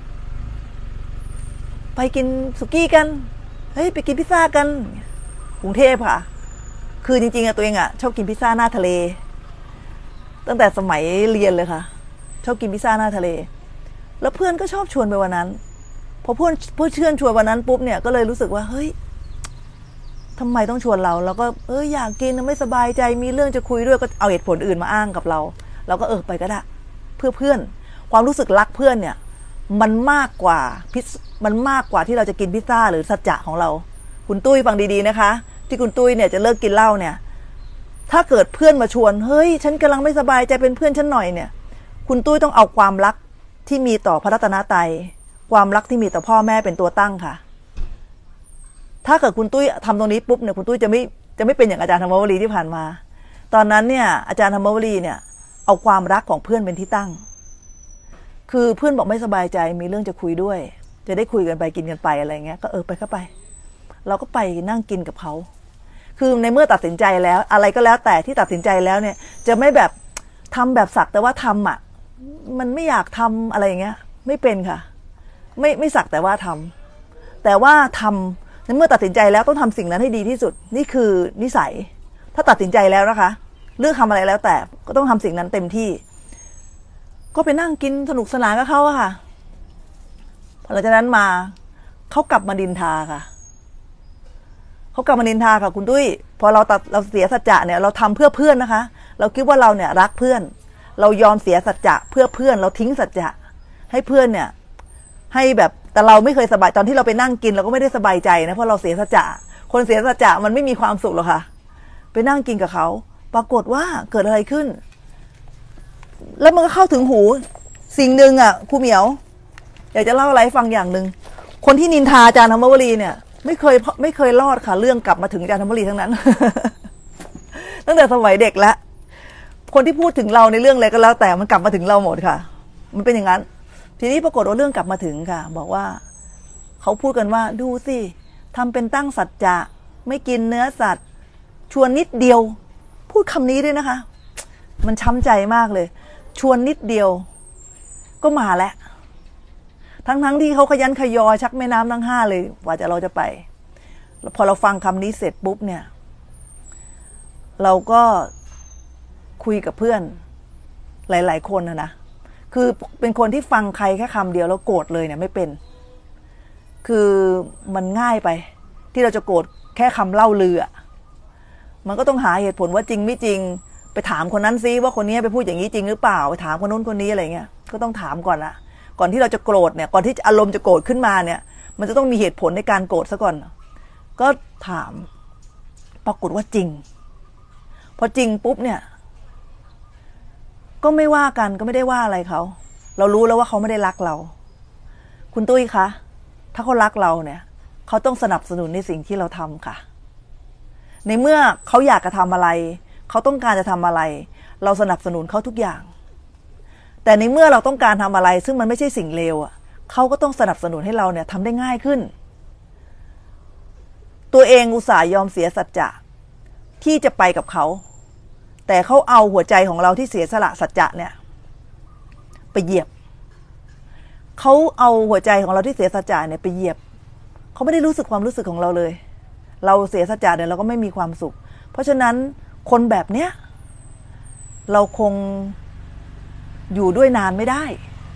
ไปกินสุกี้กันเฮ้ยไปกินพิซซ่ากันกรุงเทพค่ะคือจริงๆตัวเองชอบกินพิซซ่าหน้าทะเลตั้งแต่สมัยเรียนเลยค่ะชอบกินพิซซ่าหน้าทะเลแล้วเพื่อนก็ชอบชวนไปวันนั้นพอเพื่อนชวนวันนั้นปุ๊บเนี่ยก็เลยรู้สึกว่าเฮ้ยทำไมต้องชวนเราก็อยากกินไม่สบายใจมีเรื่องจะคุยด้วยก็เอาเหตุผลอื่นมาอ้างกับเราก็ไปก็ได้เพื่อเพื่อนความรู้สึกรักเพื่อนเนี่ยมันมากกว่าที่เราจะกินพิซซ่าหรือสัจจะของเราคุณตุ้ยฟังดีๆนะคะที่คุณตุ้ยเนี่ยจะเลิกกินเหล้าเนี่ยถ้าเกิดเพื่อนมาชวนเฮ้ยฉันกำลังไม่สบายใจเป็นเพื่อนฉันหน่อยเนี่ยคุณตุ้ยต้องเอาความรักที่มีต่อพระรัตนตรัยความรักที่มีต่อพ่อแม่เป็นตัวตั้งค่ะถ้าเกิดคุณตุ้ยทำตรงนี้ปุ๊บเนี่ยคุณตุ้ยจะไม่เป็นอย่างอาจารย์ธรรมวลีที่ผ่านมาตอนนั้นเนี่ยอาจารย์ธรรมวลีเนี่ยเอาความรักของเพื่อนเป็นที่ตั้งคือเพื่อนบอกไม่สบายใจมีเรื่องจะคุยด้วยจะได้คุยกันไปกินกันไปอะไรเงี้ยก็ไปเข้าไปเราก็ไปนั่งกินกับเขาคือในเมื่อตัดสินใจแล้วอะไรก็แล้วแต่ที่ตัดสินใจแล้วเนี่ยจะไม่แบบทำแบบสักแต่ว่าทำมันไม่อยากทำอะไรอย่างเงี้ยไม่เป็นค่ะไม่สักแต่ว่าทำแต่ว่าทำในเมื่อตัดสินใจแล้วต้องทำสิ่งนั้นให้ดีที่สุดนี่คือนิสัยถ้าตัดสินใจแล้วนะคะเลือกทำอะไรแล้วแต่ก็ต้องทำสิ่งนั้นเต็มที่ก็ไปนั่งกินสนุกสนานกับเขาค่ะหลังจากนั้นมาเขากลับมาดินทาค่ะคุณตุ้ยพอเราเสียสัจจะเนี่ยเราทำเพื่อเพื่อนนะคะเราคิดว่าเราเนี่ยรักเพื่อนเรายอมเสียสัจจะเพื่อเพื่อนเราทิ้งสัจจะให้เพื่อนเนี่ยให้แบบแต่เราไม่เคยสบายตอนที่เราไปนั่งกินเราก็ไม่ได้สบายใจนะเพราะเราเสียสัจจะคนเสียสัจจะมันไม่มีความสุขหรอกค่ะไปนั่งกินกับเขาปรากฏว่าเกิดอะไรขึ้นแล้วมันก็เข้าถึงหูสิ่งหนึ่งอ่ะครูเหมียวอยากจะเล่าอะไรให้ฟังอย่างหนึ่งคนที่นินทาอาจารย์ธรรมวลีเนี่ยไม่เคยรอดค่ะเรื่องกลับมาถึงอาจารย์ธรรมวลีทั้งนั้น ตั้งแต่สมัยเด็กแล้วคนที่พูดถึงเราในเรื่องอะไรก็แล้วแต่มันกลับมาถึงเราหมดค่ะมันเป็นอย่างนั้นทีนี้ปรากฏว่าเรื่องกลับมาถึงค่ะบอกว่าเขาพูดกันว่าดูสิทำเป็นตั้งสัจจะไม่กินเนื้อสัตว์ชวนนิดเดียวพูดคำนี้ด้วยนะคะมันช้ำใจมากเลยชวนนิดเดียวก็มาแล้วทั้งที่เขาขยันขยอชักแม่น้ำทั้ง5เลยกว่าเราจะไปพอเราฟังคำนี้เสร็จปุ๊บเนี่ยเราก็คุยกับเพื่อนหลายๆคนนะคือเป็นคนที่ฟังใครแค่คำเดียวแล้วโกรธเลยเนี่ยไม่เป็นคือมันง่ายไปที่เราจะโกรธแค่คำเล่าลือมันก็ต้องหาเหตุผลว่าจริงไม่จริงไปถามคนนั้นซิว่าคนนี้ไปพูดอย่างนี้จริงหรือเปล่าไปถามคนนู้นคนนี้อะไรเงี้ยก็ต้องถามก่อนละก่อนที่เราจะโกรธเนี่ยก่อนที่อารมณ์จะโกรธขึ้นมาเนี่ยมันจะต้องมีเหตุผลในการโกรธซะก่อนก็ถามปรากฏว่าจริงพอจริงปุ๊บเนี่ยก็ไม่ว่ากันก็ไม่ได้ว่าอะไรเขาเรารู้แล้วว่าเขาไม่ได้รักเราคุณตุ้ยคะถ้าเขารักเราเนี่ยเขาต้องสนับสนุนในสิ่งที่เราทำค่ะในเมื่อเขาอยากจะทำอะไรเขาต้องการจะทำอะไรเราสนับสนุนเขาทุกอย่างแต่ในเมื่อเราต้องการทำอะไรซึ่งมันไม่ใช่สิ่งเลวเขาก็ต้องสนับสนุนให้เราเนี่ยทำได้ง่ายขึ้นตัวเองอุตส่าห์ยอมเสียสัจจะที่จะไปกับเขาแต่เขาเอาหัวใจของเราที่เสียสละสัจจะเนี่ยไปเหยียบเขาเอาหัวใจของเราที่เสียสัจจะเนี่ยไปเหยียบเขาไม่ได้รู้สึกความรู้สึกของเราเลยเราเสียสัจจะเนี่ยเราก็ไม่มีความสุขเพราะฉะนั้นคนแบบเนี้ยเราคงอยู่ด้วยนานไม่ได้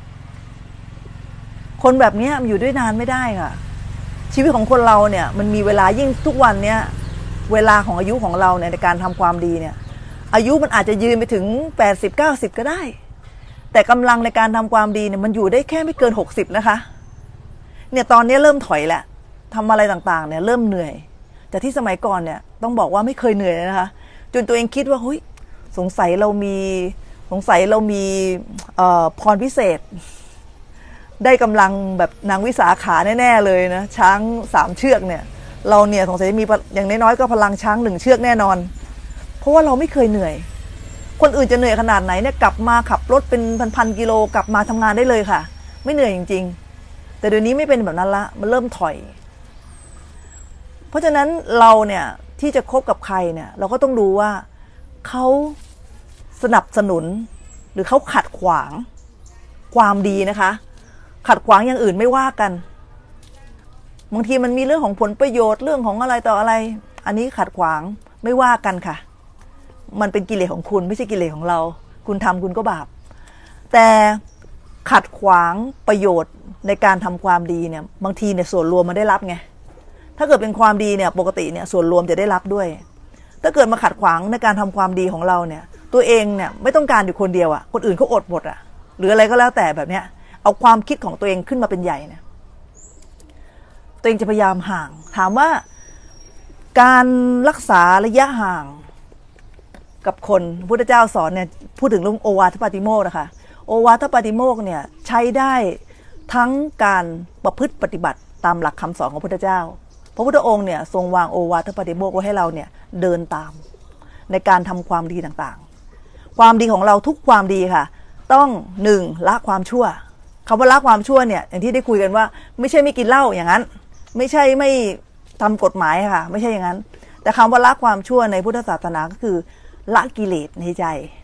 คนแบบนี้อยู่ด้วยนานไม่ได้ค่ะชีวิตของคนเราเนี่ยมันมีเวลายิ่งทุกวันเนี้ยเวลาของอายุของเราเนี่ยในการทำความดีเนี่ยอายุมันอาจจะยืนไปถึง80-90ก็ได้แต่กำลังในการทำความดีเนี่ยมันอยู่ได้แค่ไม่เกิน60นะคะเนี่ยตอนนี้เริ่มถอยแล้วทำอะไรต่างๆเนี่ยเริ่มเหนื่อยแต่ที่สมัยก่อนเนี่ยต้องบอกว่าไม่เคยเหนื่อยเลยนะคะจนตัวเองคิดว่าเฮ้ยสงสัยเรามีพรพิเศษได้กำลังแบบนางวิสาขาแน่ๆเลยนะช้าง3เชือกเนี่ยเราเนี่ยสงสัยมีอย่างน้อยๆก็พลังช้าง1เชือกแน่นอนเพราะว่าเราไม่เคยเหนื่อยคนอื่นจะเหนื่อยขนาดไหนเนี่ยกลับมาขับรถเป็นพันกิโลกลับมาทำงานได้เลยค่ะไม่เหนื่อยจริงๆแต่เดี๋ยวนี้ไม่เป็นแบบนั้นละมันเริ่มถอยเพราะฉะนั้นเราเนี่ยที่จะคบกับใครเนี่ยเราก็ต้องดูว่าเขาสนับสนุนหรือเขาขัดขวางความดีนะคะขัดขวางอย่างอื่นไม่ว่ากันบางทีมันมีเรื่องของผลประโยชน์เรื่องของอะไรต่ออะไรอันนี้ขัดขวางไม่ว่ากันค่ะมันเป็นกิเลสของคุณไม่ใช่กิเลสของเราคุณทำคุณก็บาปแต่ขัดขวางประโยชน์ในการทำความดีเนี่ยบางทีเนี่ยส่วนรวมมันได้รับไงถ้าเกิดเป็นความดีเนี่ยปกติเนี่ยส่วนรวมจะได้รับด้วยถ้าเกิดมาขัดขวางในการทำความดีของเราเนี่ยตัวเองเนี่ยไม่ต้องการอยู่คนเดียวคนอื่นเขาอดหมดหรืออะไรก็แล้วแต่แบบเนี้ยเอาความคิดของตัวเองขึ้นมาเป็นใหญ่เนี่ยตัวเองจะพยายามห่างถามว่าการรักษาระยะห่างกับคนพระพุทธเจ้าสอนเนี่ยพูดถึงเรื่องโอวาทปาติโมกข์นะคะโอวาทปาติโมกข์เนี่ยใช้ได้ทั้งการประพฤติปฏิบัติตามหลักคำสอนของพระพุทธเจ้าพระพุทธองค์เนี่ยทรงวางโอวาทปาติโมกข์ไว้ให้เราเนี่ยเดินตามในการทำความดีต่างๆความดีของเราทุกความดีค่ะต้อง1ละความชั่วคำว่าละความชั่วเนี่ยอย่างที่ได้คุยกันว่าไม่ใช่ไม่กินเหล้าอย่างนั้นไม่ใช่ไม่ทำกฎหมายค่ะไม่ใช่อย่างนั้นแต่คำว่าละความชั่วในพุทธศาสนาก็คือละกิเลสในใจ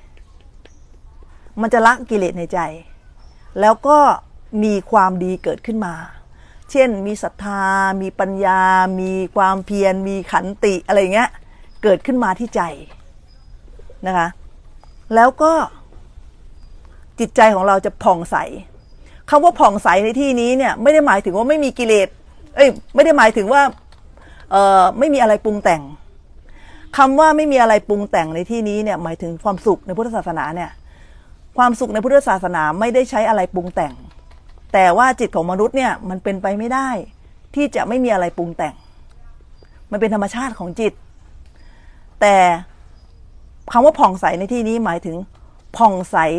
มันจะละกิเลสในใจแล้วก็มีความดีเกิดขึ้นมาเช่นมีศรัทธามีปัญญามีความเพียรมีขันติอะไรเงี้ยเกิดขึ้นมาที่ใจนะคะแล้วก็จิตใจของเราจะผ่องใสคำว่าผ่องใสในที่นี้เนี่ยไม่ได้หมายถึงว่าไม่มีกิเลสไม่ได้หมายถึงว่าไม่มีอะไรปรุงแต่งคำว่าไม่มีอะไรปรุงแต่งในที่นี้เนี่ยหมายถึงความสุขในพุทธศาสนาเนี่ยความสุขในพุทธศาสนาไม่ได้ใช้อะไรปรุงแต่งแต่ว่าจิตของมนุษย์เนี่ยมันเป็นไปไม่ได้ที่จะไม่มีอะไรปรุงแต่งมันเป็นธรรมชาติของจิตแต่คำว่าผ่องใสในที่นี้หมายถึงผ่องใส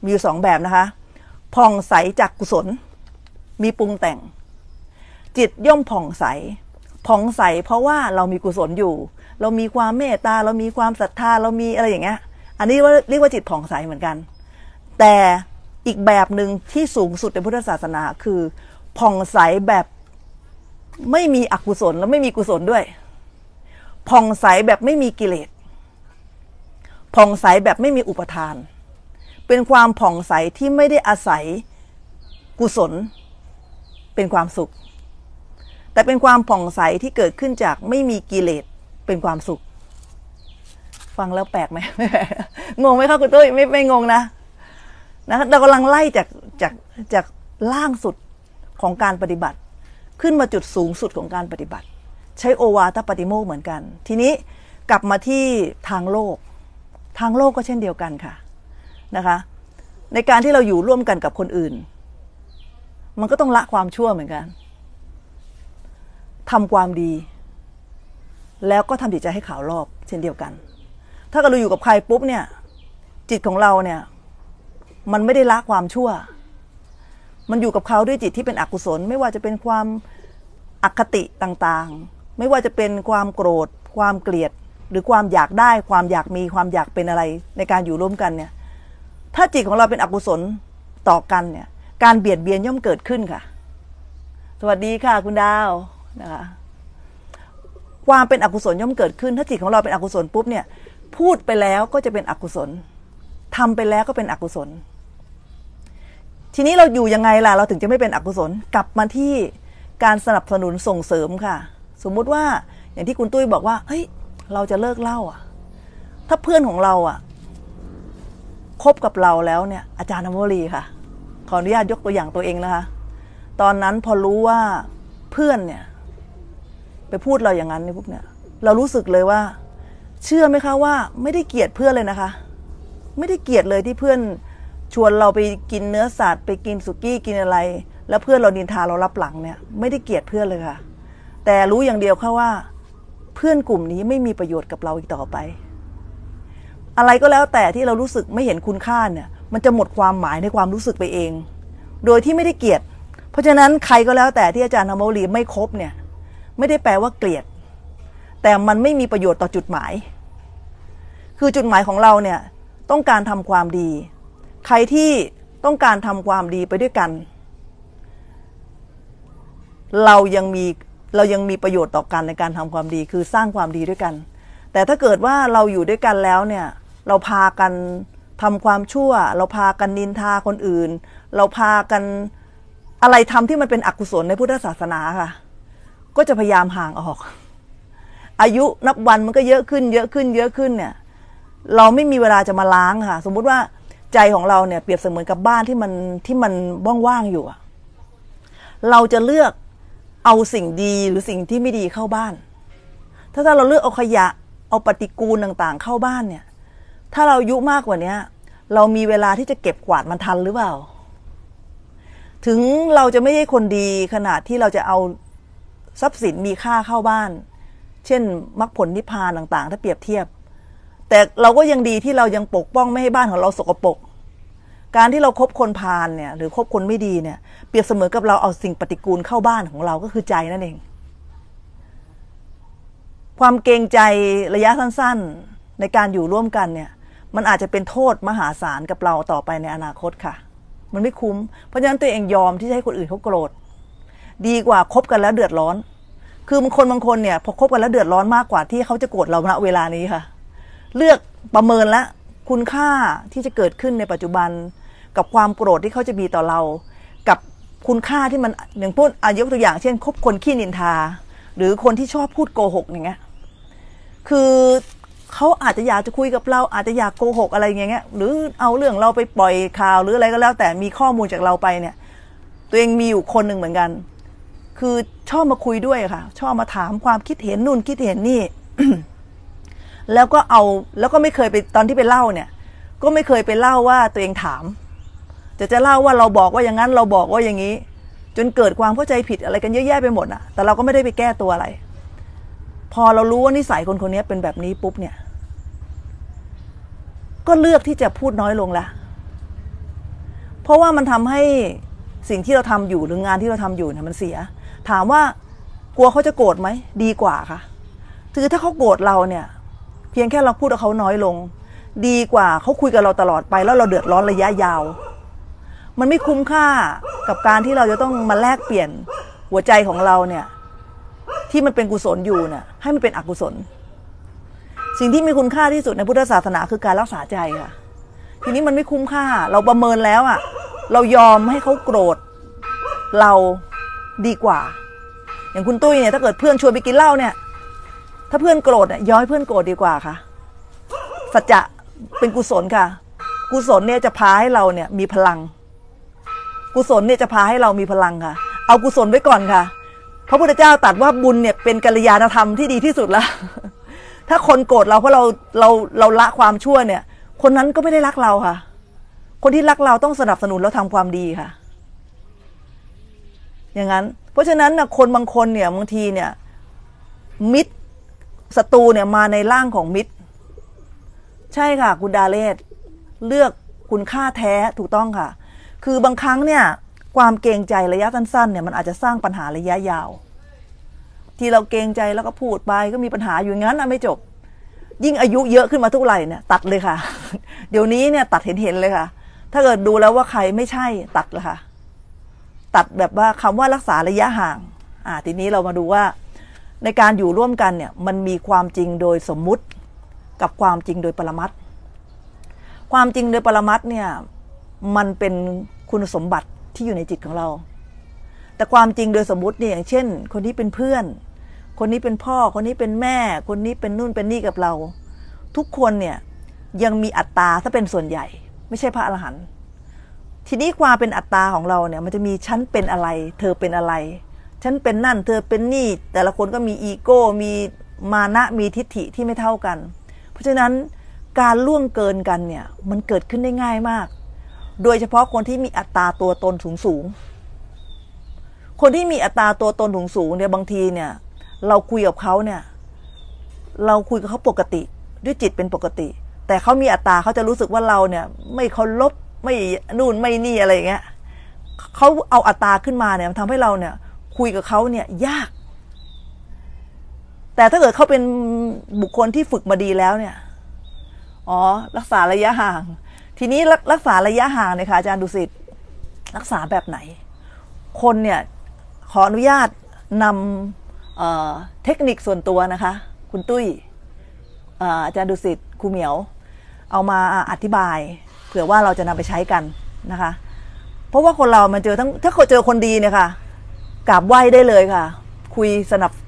มีอยู่2แบบนะคะผ่องใสจากกุศลมีปรุงแต่งจิตย่อมผ่องใสเพราะว่าเรามีกุศลอยู่เรามีความเมตตาเรามีความศรัทธาเรามีอะไรอย่างเงี้ยอันนี้เรียกว่าจิตผ่องใสเหมือนกันแต่อีกแบบหนึ่งที่สูงสุดในพุทธศาสนาคือผ่องใสแบบไม่มีอกุศลและไม่มีกุศลด้วยผ่องใสแบบไม่มีกิเลสผ่องใสแบบไม่มีอุปทานเป็นความผ่องใสที่ไม่ได้อาศัยกุศลเป็นความสุขแต่เป็นความผ่องใสที่เกิดขึ้นจากไม่มีกิเลสเป็นความสุขฟังแล้วแปลกไหมงงไหมคะคุณตุ้ยไม่งงนะเรากำลังไล่จากล่างสุดของการปฏิบัติขึ้นมาจุดสูงสุดของการปฏิบัติใช้โอวาทปาติโมกข์เหมือนกันทีนี้กลับมาที่ทางโลกก็เช่นเดียวกันค่ะนะคะในการที่เราอยู่ร่วมกันกับคนอื่นมันก็ต้องละความชั่วเหมือนกันทำความดีแล้วก็ทำจิตใจให้ขาวรอบเช่นเดียวกันถ้าเราอยู่กับใครปุ๊บเนี่ยจิตของเราเนี่ยมันไม่ได้ละความชั่วมันอยู่กับเขาด้วยจิตที่เป็นอกุศลไม่ว่าจะเป็นความอคติต่างๆไม่ว่าจะเป็นความโกรธความเกลียดหรือความอยากได้ความอยากมีความอยากเป็นอะไรในการอยู่ร่วมกันเนี่ยถ้าจิตของเราเป็นอกุศลต่อกันเนี่ยการเบียดเบียนย่อมเกิดขึ้นค่ะสวัสดีค่ะคุณดาวนะคะความเป็นอกุศลย่อมเกิดขึ้นถ้าจิตของเราเป็นอกุศลปุ๊บเนี่ยพูดไปแล้วก็จะเป็นอกุศลทำไปแล้วก็เป็นอกุศลทีนี้เราอยู่ยังไงล่ะเราถึงจะไม่เป็นอกุศลกลับมาที่การสนับสนุนส่งเสริมค่ะสมมุติว่าอย่างที่คุณตุ้ยบอกว่าเฮ้ยเราจะเลิกเหล้าอ่ะถ้าเพื่อนของเราอ่ะคบกับเราแล้วเนี่ยอาจารย์นวลีค่ะขออนุญาตยกตัวอย่างตัวเองนะคะตอนนั้นพอรู้ว่าเพื่อนเนี่ยไปพูดเราอย่างนั้นในพวกเนี่ยเรารู้สึกเลยว่าเชื่อไหมคะว่าไม่ได้เกลียดเพื่อนเลยนะคะไม่ได้เกลียดเลยที่เพื่อนชวนเราไปกินเนื้อสัตว์ไปกินสุกี้กินอะไรแล้วเพื่อนเรานินทาเรารับหลังเนี่ยไม่ได้เกลียดเพื่อนเลยค่ะแต่รู้อย่างเดียวค่ะว่าเพื่อนกลุ่มนี้ไม่มีประโยชน์กับเราอีกต่อไปอะไรก็แล้วแต่ที่เรารู้สึกไม่เห็นคุณค่าเนี่ยมันจะหมดความหมายในความรู้สึกไปเองโดยที่ไม่ได้เกลียดเพราะฉะนั้นใครก็แล้วแต่ที่อาจารย์ธรรมวลีไม่คบเนี่ยไม่ได้แปลว่าเกลียดแต่มันไม่มีประโยชน์ต่อจุดหมายคือจุดหมายของเราเนี่ยต้องการทำความดีใครที่ต้องการทำความดีไปด้วยกันเรายังมีประโยชน์ต่อกันในการทำความดีคือสร้างความดีด้วยกันแต่ถ้าเกิดว่าเราอยู่ด้วยกันแล้วเนี่ยเราพากันทำความชั่วเราพากันนินทาคนอื่นเราพากันอะไรทำที่มันเป็นอกุศลในพุทธศาสนาค่ะก็จะพยายามห่างออกอายุนับวันมันก็เยอะขึ้นเนี่ยเราไม่มีเวลาจะมาล้างค่ะสมมุติว่าใจของเราเนี่ยเปรียบเสมือนกับบ้านที่มันว่างๆอยู่เราจะเลือกเอาสิ่งดีหรือสิ่งที่ไม่ดีเข้าบ้านถ้าเราเลือกเอาขยะเอาปฏิกูลต่างๆเข้าบ้านเนี่ยถ้าเราอายุมากกว่านี้เรามีเวลาที่จะเก็บกวาดมันทันหรือเปล่าถึงเราจะไม่ใช่คนดีขนาดที่เราจะเอาทรัพย์สินมีค่าเข้าบ้านเช่นมรรคผลนิพพานต่างๆถ้าเปรียบเทียบแต่เราก็ยังดีที่เรายังปกป้องไม่ให้บ้านของเราสกปรกการที่เราคบคนพาลเนี่ยหรือคบคนไม่ดีเนี่ยเปรียบเสมือนกับเราเอาสิ่งปฏิกูลเข้าบ้านของเราก็คือใจนั่นเองความเกรงใจระยะสั้นๆในการอยู่ร่วมกันเนี่ยมันอาจจะเป็นโทษมหาศาลกับเราต่อไปในอนาคตค่ะมันไม่คุ้มเพราะฉะนั้นตัวเองยอมที่จะให้คนอื่นเขาโกรธดีกว่าคบกันแล้วเดือดร้อนคือบางคนเนี่ยพอคบกันแล้วเดือดร้อนมากกว่าที่เขาจะโกรธเราณเวลานี้ค่ะเลือกประเมินละคุณค่าที่จะเกิดขึ้นในปัจจุบันกับความโกรธที่เขาจะมีต่อเรากับคุณค่าที่มันอย่างพูดยกตัวอย่างเช่นคบคนขี้นินทาหรือคนที่ชอบพูดโกหกอย่างเงี้ยคือเขาอาจจะอยากจะคุยกับเราอาจจะอยากโกหกอะไรอย่างเงี้ยหรือเอาเรื่องเราไปปล่อยข่าวหรืออะไรก็แล้วแต่มีข้อมูลจากเราไปเนี่ยตัวเองมีอยู่คนหนึ่งเหมือนกันคือชอบมาคุยด้วยค่ะชอบมาถามความคิดเห็นนู่นคิดเห็นนี่ แล้วก็ไม่เคยไปตอนที่ไปเล่าเนี่ยก็ไม่เคยไปเล่าว่าตัวเองถามจะเล่าว่าเราบอกว่าอย่างนั้นเราบอกว่าอย่างนี้จนเกิดความเข้าใจผิดอะไรกันเยอะแยะไปหมดอ่ะแต่เราก็ไม่ได้ไปแก้ตัวอะไรพอเรารู้ว่านิสัยคนนี้เป็นแบบนี้ปุ๊บเนี่ยก็เลือกที่จะพูดน้อยลงละเพราะว่ามันทำให้สิ่งที่เราทำอยู่หรืองานที่เราทำอยู่เนี่ยมันเสียถามว่ากลัวเขาจะโกรธไหมดีกว่าค่ะคือถ้าเขาโกรธเราเนี่ยเพียงแค่เราพูดกับเขาน้อยลงดีกว่าเขาคุยกับเราตลอดไปแล้วเราเดือดร้อนระยะยาวมันไม่คุ้มค่ากับการที่เราจะต้องมาแลกเปลี่ยนหัวใจของเราเนี่ยที่มันเป็นกุศลอยู่เนี่ยให้มันเป็นอกุศลสิ่งที่มีคุณค่าที่สุดในพุทธศาสนาคือการรักษาใจค่ะทีนี้มันไม่คุ้มค่าเราประเมินแล้วอ่ะเรายอมให้เขาโกรธเราดีกว่าอย่างคุณตุ้ยเนี่ยถ้าเกิดเพื่อนชวนไปกินเหล้าเนี่ยถ้าเพื่อนโกรธเนี่ยยอมให้เพื่อนโกรธดีกว่าค่ะสัจจะเป็นกุศลค่ะกุศลเนี่ยจะพาให้เราเนี่ยมีพลังกุศลเนี่ยจะพาให้เรามีพลังค่ะเอากุศลไว้ก่อนค่ะพระพุทธเจ้าตรัสว่าบุญเนี่ยเป็นกัลยาณธรรมที่ดีที่สุดแล้วถ้าคนโกรธเราเพราะเราละความชั่วเนี่ยคนนั้นก็ไม่ได้รักเราค่ะคนที่รักเราต้องสนับสนุนแล้วทำความดีค่ะอย่างนั้นเพราะฉะนั้นนะคนบางคนเนี่ยบางทีเนี่ยมิตรศัตรูเนี่ยมาในร่างของมิตรใช่ค่ะคุณดาเลศเลือกคุณค่าแท้ถูกต้องค่ะคือบางครั้งเนี่ยความเกรงใจระยะสั้นๆเนี่ยมันอาจจะสร้างปัญหาระยะยาวที่เราเกรงใจแล้วก็พูดไปก็มีปัญหาอยู่งั้นไม่จบยิ่งอายุเยอะขึ้นมาทุกไหร่เนี่ยตัดเลยค่ะเดี๋ยวนี้เนี่ยตัดเห็นเลยค่ะถ้าเกิดดูแล้วว่าใครไม่ใช่ตัดเลยค่ะตัดแบบว่าคำว่ารักษาระยะห่างทีนี้เรามาดูว่าในการอยู่ร่วมกันเนี่ยมันมีความจริงโดยสมมุติกับความจริงโดยปรมัตถ์ความจริงโดยปรมัตถ์เนี่ยมันเป็นคุณสมบัติที่อยู่ในจิตของเราแต่ความจริงโดยสมมุติเนี่ยอย่างเช่นคนนี้เป็นเพื่อนคนนี้เป็นพ่อคนนี้เป็นแม่คนนี้เป็นนู่นเป็นนี่กับเราทุกคนเนี่ยยังมีอัตตาถ้าเป็นส่วนใหญ่ไม่ใช่พระอรหันต์ทีนี้ความเป็นอัตตาของเราเนี่ยมันจะมีฉันเป็นอะไรเธอเป็นอะไรฉันเป็นนั่นเธอเป็นนี่แต่ละคนก็มีอีโก้มีมานะมีทิฏฐิที่ไม่เท่ากันเพราะฉะนั้นการล่วงเกินกันเนี่ยมันเกิดขึ้นได้ง่ายมากโดยเฉพาะคนที่มีอัตราตัวตนสูงคนที่มีอัตราตัวตนสูงเนี่ยบางทีเนี่ยเราคุยกับเขาเนี่ยเราคุยกับเขาปกติด้วยจิตเป็นปกติแต่เขามีอัตราเขาจะรู้สึกว่าเราเนี่ยไม่เคารพไม่นู่นไม่นี่อะไรอย่างเงี้ยเขาเอาอัตราขึ้นมาเนี่ยมันทำให้เราเนี่ยคุยกับเขาเนี่ยยากแต่ถ้าเกิดเขาเป็นบุคคลที่ฝึกมาดีแล้วเนี่ยรักษาระยะห่างทีนี้รักษาระยะห่างเนี่ยค่ะอาจารย์ดุสิตรักษาแบบไหนคนเนี่ยขออนุญาตนำเทคนิคส่วนตัวนะคะคุณตุ้ยอาจารย์ดุสิตครูเหมียวเอามาอธิบายเผื่อว่าเราจะนำไปใช้กันนะคะเพราะว่าคนเรามันเจอทั้งถ้าเจอคนดีเนี่ยค่ะกราบไหว้ได้เลยค่ะคุยสนุก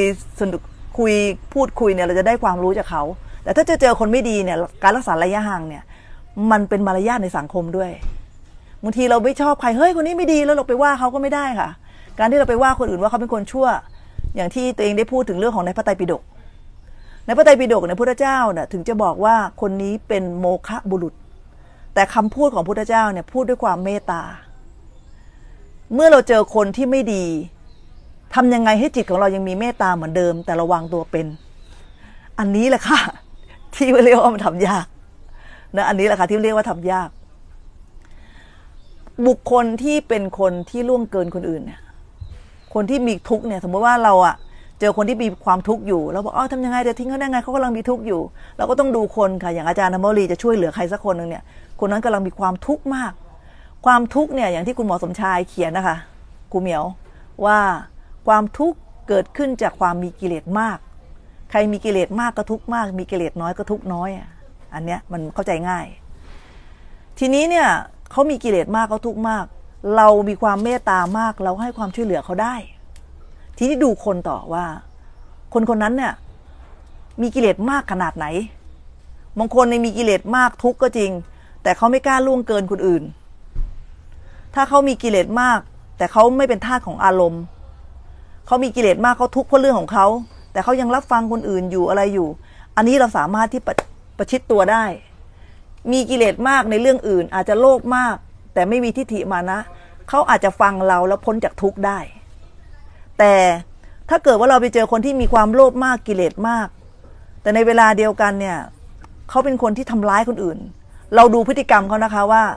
พูดคุยเนี่ยเราจะได้ความรู้จากเขาแต่ถ้าเจอคนไม่ดีเนี่ยการรักษาระยะห่างเนี่ยมันเป็นมารยาทในสังคมด้วยบางทีเราไม่ชอบใครเฮ้ยคนนี้ไม่ดีแล้วเราไปว่าเขาก็ไม่ได้ค่ะการที่เราไปว่าคนอื่นว่าเขาเป็นคนชั่วอย่างที่ตัวเองได้พูดถึงเรื่องของในพระไตรปิฎกในพระไตรปิฎกเนี่ยพุทธเจ้าเนี่ยถึงจะบอกว่าคนนี้เป็นโมฆะบุรุษแต่คำพูดของพุทธเจ้าเนี่ยพูดด้วยความเมตตาเมื่อเราเจอคนที่ไม่ดีทำยังไงให้จิตของเรายังมีเมตตาเหมือนเดิมแต่ระวังตัวเป็นอันนี้แหละค่ะที่เรียกว่ามันทำยากนะอันนี้แหละค่ะที่เรียกว่าทำยากบุคคลที่เป็นคนที่ล่วงเกินคนอื่นเนี่ยคนที่มีทุกข์เนี่ยสมมติว่าเราเจอคนที่มีความทุกข์อยู่เราบอกทำยังไงจะทิ้งเขาได้ไงเขากำลังมีทุกข์อยู่เราก็ต้องดูคนค่ะอย่างอาจารย์ธรรมวลีจะช่วยเหลือใครสักคนหนึ่งเนี่ยคนนั้นกำลังมีความทุกข์มากความทุกข์เนี่ยอย่างที่คุณหมอสมชายเขียนนะคะครูเหมียวว่าความทุกข์เกิดขึ้นจากความมีกิเลสมากใครมีกิเลสมากก็ทุกข์มากมีกิเลสน้อยก็ทุกข์น้อยอันเนี้ยมันเข้าใจง่ายทีนี้เนี่ยเขามีกิเลสมากเขาทุกข์มากเรามีความเมตตามากเราให้ความช่วยเหลือเขาได้ทีนี้ดูคนต่อว่าคนคนนั้นเนี่ยมีกิเลสมากขนาดไหนบางคนในมีกิเลสมากทุกข์ก็จริงแต่เขาไม่กล้าล่วงเกินคนอื่นถ้าเขามีกิเลสมากแต่เขาไม่เป็นทาสของอารมณ์เขามีกิเลสมากเขาทุกข์เพราะเรื่องของเขาแต่เขายังรับฟังคนอื่นอยู่อะไรอยู่อันนี้เราสามารถที่ประชิดตัวได้มีกิเลสมากในเรื่องอื่นอาจจะโลภมากแต่ไม่มีทิฏฐิมานะเขาอาจจะฟังเราแล้วพ้นจากทุกข์ได้แต่ถ้าเกิดว่าเราไปเจอคนที่มีความโลภมากกิเลสมากแต่ในเวลาเดียวกันเนี่ยเขาเป็นคนที่ทำร้ายคนอื่นเราดูพฤติกรรมเขานะคะว่าพ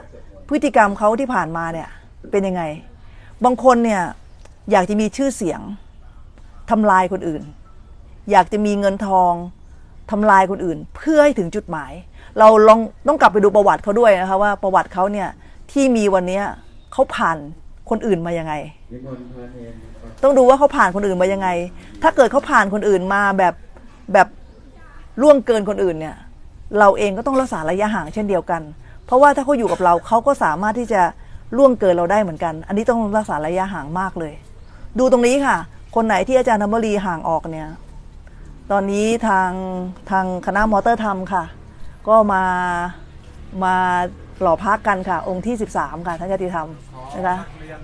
พฤติกรรมเขาที่ผ่านมาเนี่ยเป็นยังไงบางคนเนี่ยอยากจะมีชื่อเสียงทำลายคนอื่นอยากจะมีเงินทองทำลายคนอื่นเพื่อให้ถึงจุดหมายเราลองต้องกลับไปดูประวัติเขาด้วยนะคะว่าประวัติเขาเนี่ยที่มีวันนี้เขาผ่านคนอื่นมายังไงต้องดูว่าเขาผ่านคนอื่นมายังไงถ้าเกิดเขาผ่านคนอื่นมาแบบล่วงเกินคนอื่นเนี่ยเราเองก็ต้องรักษาระยะห่างเช่นเดียวกันเพราะว่าถ้าเขาอยู่กับเราเขาก็สามารถที่จะล่วงเกินเราได้เหมือนกันอันนี้ต้องรักษาระยะห่างมากเลยดูตรงนี้ค่ะคนไหนที่อาจารย์ธรรมรีห่างออกเนี่ยตอนนี้ทางคณะมอเตอร์ธรรมค่ะก็มาหล่อพักกันค่ะองค์ที่13ค่ะท่านญาติธรรมนะคะ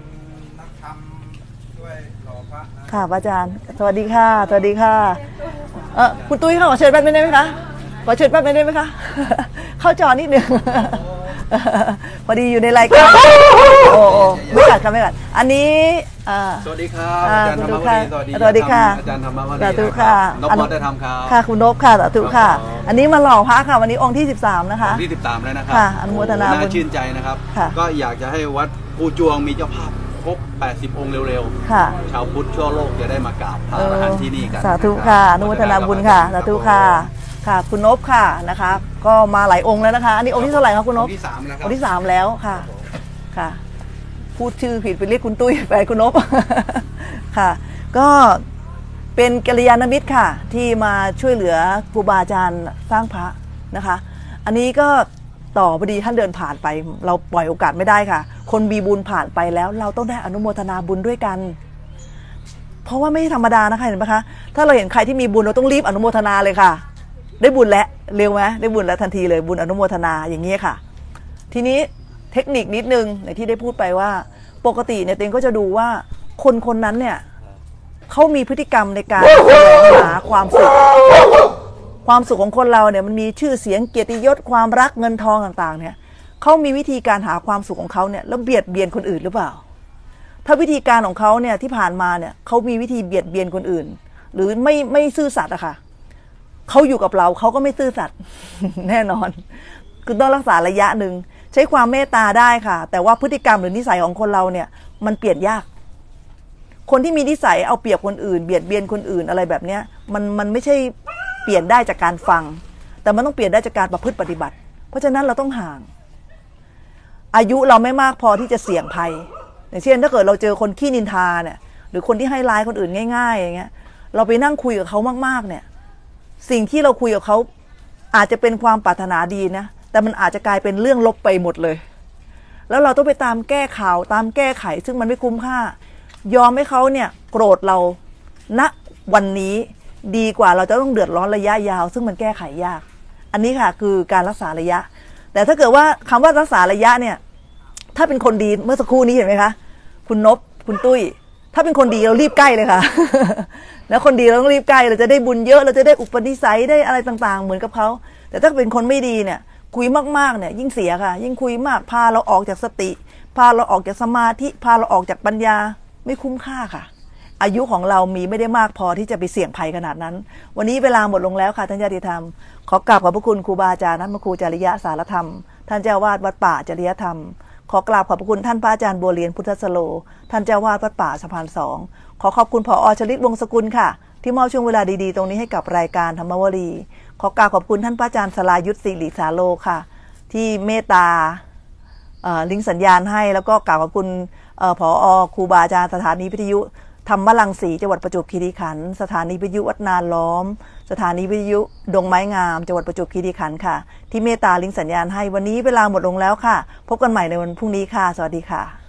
ค่ะอาจารย์สวัสดีค่ะสวัสดีค่ะคุณตุ้ยขอเชิญแป๊บนึงได้ไหมคะขอเชิญแป๊บนึงได้ไหมคะเข้าจอนิดนึงพอดีอยู่ในรายการโอ้ไม่กัดค่ะไม่กัดอันนี้สวัสดีครับอาจารย์ธรรมวดีสวัสดีค่ะอาจารย์ธรรมวดีสาธุค่ะนพมอเตอร์ธรรมครับค่ะคุณนพค่ะสาธุค่ะอันนี้มาหล่อพระค่ะวันนี้องค์ที่13นะคะองค์ที่13แล้วนะครับค่ะอนุโมทนาบุญน่าชื่นใจนะครับก็อยากจะให้วัดภูจวงมีเจ้าภาพครบ80องค์เร็วๆค่ะชาวพุทธทั่วโลกจะได้มากราบพระอรหันต์ที่นี่กันสาธุค่ะอนุโมทนาบุญค่ะสาธุค่ะค่ะคุณนพค่ะนะคะก็มาหลายองค์แล้วนะคะอันนี้องค์ที่เท่าไหร่ครับคุณนพองค์ที่3แล้วครับองค์ที่3แล้วค่ะค่ะพูดชื่อผิดไปเรียกคุณตุ้ยไปคุณนพค่ะก็เป็นกัลยาณมิตรค่ะที่มาช่วยเหลือครูบาอาจารย์สร้างพระนะคะอันนี้ก็ต่อพอดีท่านเดินผ่านไปเราปล่อยโอกาสไม่ได้ค่ะคนมีบุญผ่านไปแล้วเราต้องได้อนุโมทนาบุญด้วยกันเพราะว่าไม่ธรรมดานะคะเห็นไหมคะถ้าเราเห็นใครที่มีบุญเราต้องรีบอนุโมทนาเลยค่ะได้บุญแล้วเร็วไหมได้บุญแล้วทันทีเลยบุญอนุโมทนาอย่างนี้ค่ะทีนี้เทคนิคนิดนึงในที่ได้พูดไปว่าปกติเนี่ยเต็งก็จะดูว่าคนคนนั้นเนี่ยเขามีพฤติกรรมในการหาความสุขของคนเราเนี่ยมันมีชื่อเสียงเกียรติยศความรักเงินทองต่างๆเนี่ยเขามีวิธีการหาความสุขของเขาเนี่ยแล้วเบียดเบียนคนอื่นหรือเปล่าถ้าวิธีการของเขาเนี่ยที่ผ่านมาเนี่ยเขามีวิธีเบียดเบียนคนอื่นหรือไม่ซื่อสัตย์อะค่ะเขาอยู่กับเราเขาก็ไม่ซื่อสัตย์แน่นอนคือต้องรักษาระยะหนึ่งใช้ความเมตตาได้ค่ะแต่ว่าพฤติกรรมหรือนิสัยของคนเราเนี่ยมันเปลี่ยนยากคนที่มีนิสัยเอาเปรียบคนอื่นเบียดเบียนคนอื่นอะไรแบบเนี้ยมันไม่ใช่เปลี่ยนได้จากการฟังแต่มันต้องเปลี่ยนได้จากการประพฤติปฏิบัติเพราะฉะนั้นเราต้องห่างอายุเราไม่มากพอที่จะเสี่ยงภัยอย่างเช่นถ้าเกิดเราเจอคนขี้นินทาเนี่ยหรือคนที่ให้ร้ายคนอื่นง่ายๆอย่างเงี้ยเราไปนั่งคุยกับเขามากๆเนี่ยสิ่งที่เราคุยกับเขาอาจจะเป็นความปรารถนาดีนะแต่มันอาจจะกลายเป็นเรื่องลบไปหมดเลยแล้วเราต้องไปตามแก้ข่าวตามแก้ไขซึ่งมันไม่คุ้มค่ายอมให้เขาเนี่ยโกรธเราณวันนี้ดีกว่าเราจะต้องเดือดร้อนระยะยาวซึ่งมันแก้ไขยากอันนี้ค่ะคือการรักษาระยะแต่ถ้าเกิดว่าคำว่ารักษาระยะเนี่ยถ้าเป็นคนดีเมื่อสักครู่นี้เห็นไหมคะคุณนพคุณตุ้ยถ้าเป็นคนดีเรารีบใกล้เลยค่ะ แล้วคนดีเราต้องรีบใกล้เราจะได้บุญเยอะเราจะได้อุปนิสัยได้อะไรต่างๆเหมือนกับเขาแต่ถ้าเป็นคนไม่ดีเนี่ยคุยมากๆเนี่ยยิ่งเสียค่ะยิ่งคุยมากพาเราออกจากสติพาเราออกจากสมาธิพาเราออกจากปัญญาไม่คุ้มค่าค่ะอายุของเรามีไม่ได้มากพอที่จะไปเสี่ยงภัยขนาดนั้นวันนี้เวลาหมดลงแล้วค่ะท่านญาติธรรมขอกราบขอบพระคุณครูบาอาจารย์ท่านพระครูจริยะสารธรรมท่านเจ้าวาดวัดป่าจริยธรรมขอกราบขอบพระคุณท่านพระอาจารย์บัวเรียนพุทธสโลท่านเจ้าวาดวัดป่าสะพาน2ขอขอบคุณผอ.ชลิตวงศ์สกุลค่ะที่มอบช่วงเวลาดีๆตรงนี้ให้กับรายการธรรมวลีขอกราบขอบคุณท่านพระอาจารย์สลายุทธศิริสาโลค่ะที่เมตตาลิงก์สัญญาณให้แล้วก็กราบขอบคุณผอ.ครูบาอาจารย์สถานีวิทยุธรรมรังสีจังหวัดประจวบคีรีขันธ์สถานีวิทยุวัดนาล้อมสถานีวิทยุดงไม้งามจังหวัดประจวบคีรีขันธ์ค่ะที่เมตตาลิงก์สัญญาณให้วันนี้เวลาหมดลงแล้วค่ะพบกันใหม่ในวันพรุ่งนี้ค่ะสวัสดีค่ะ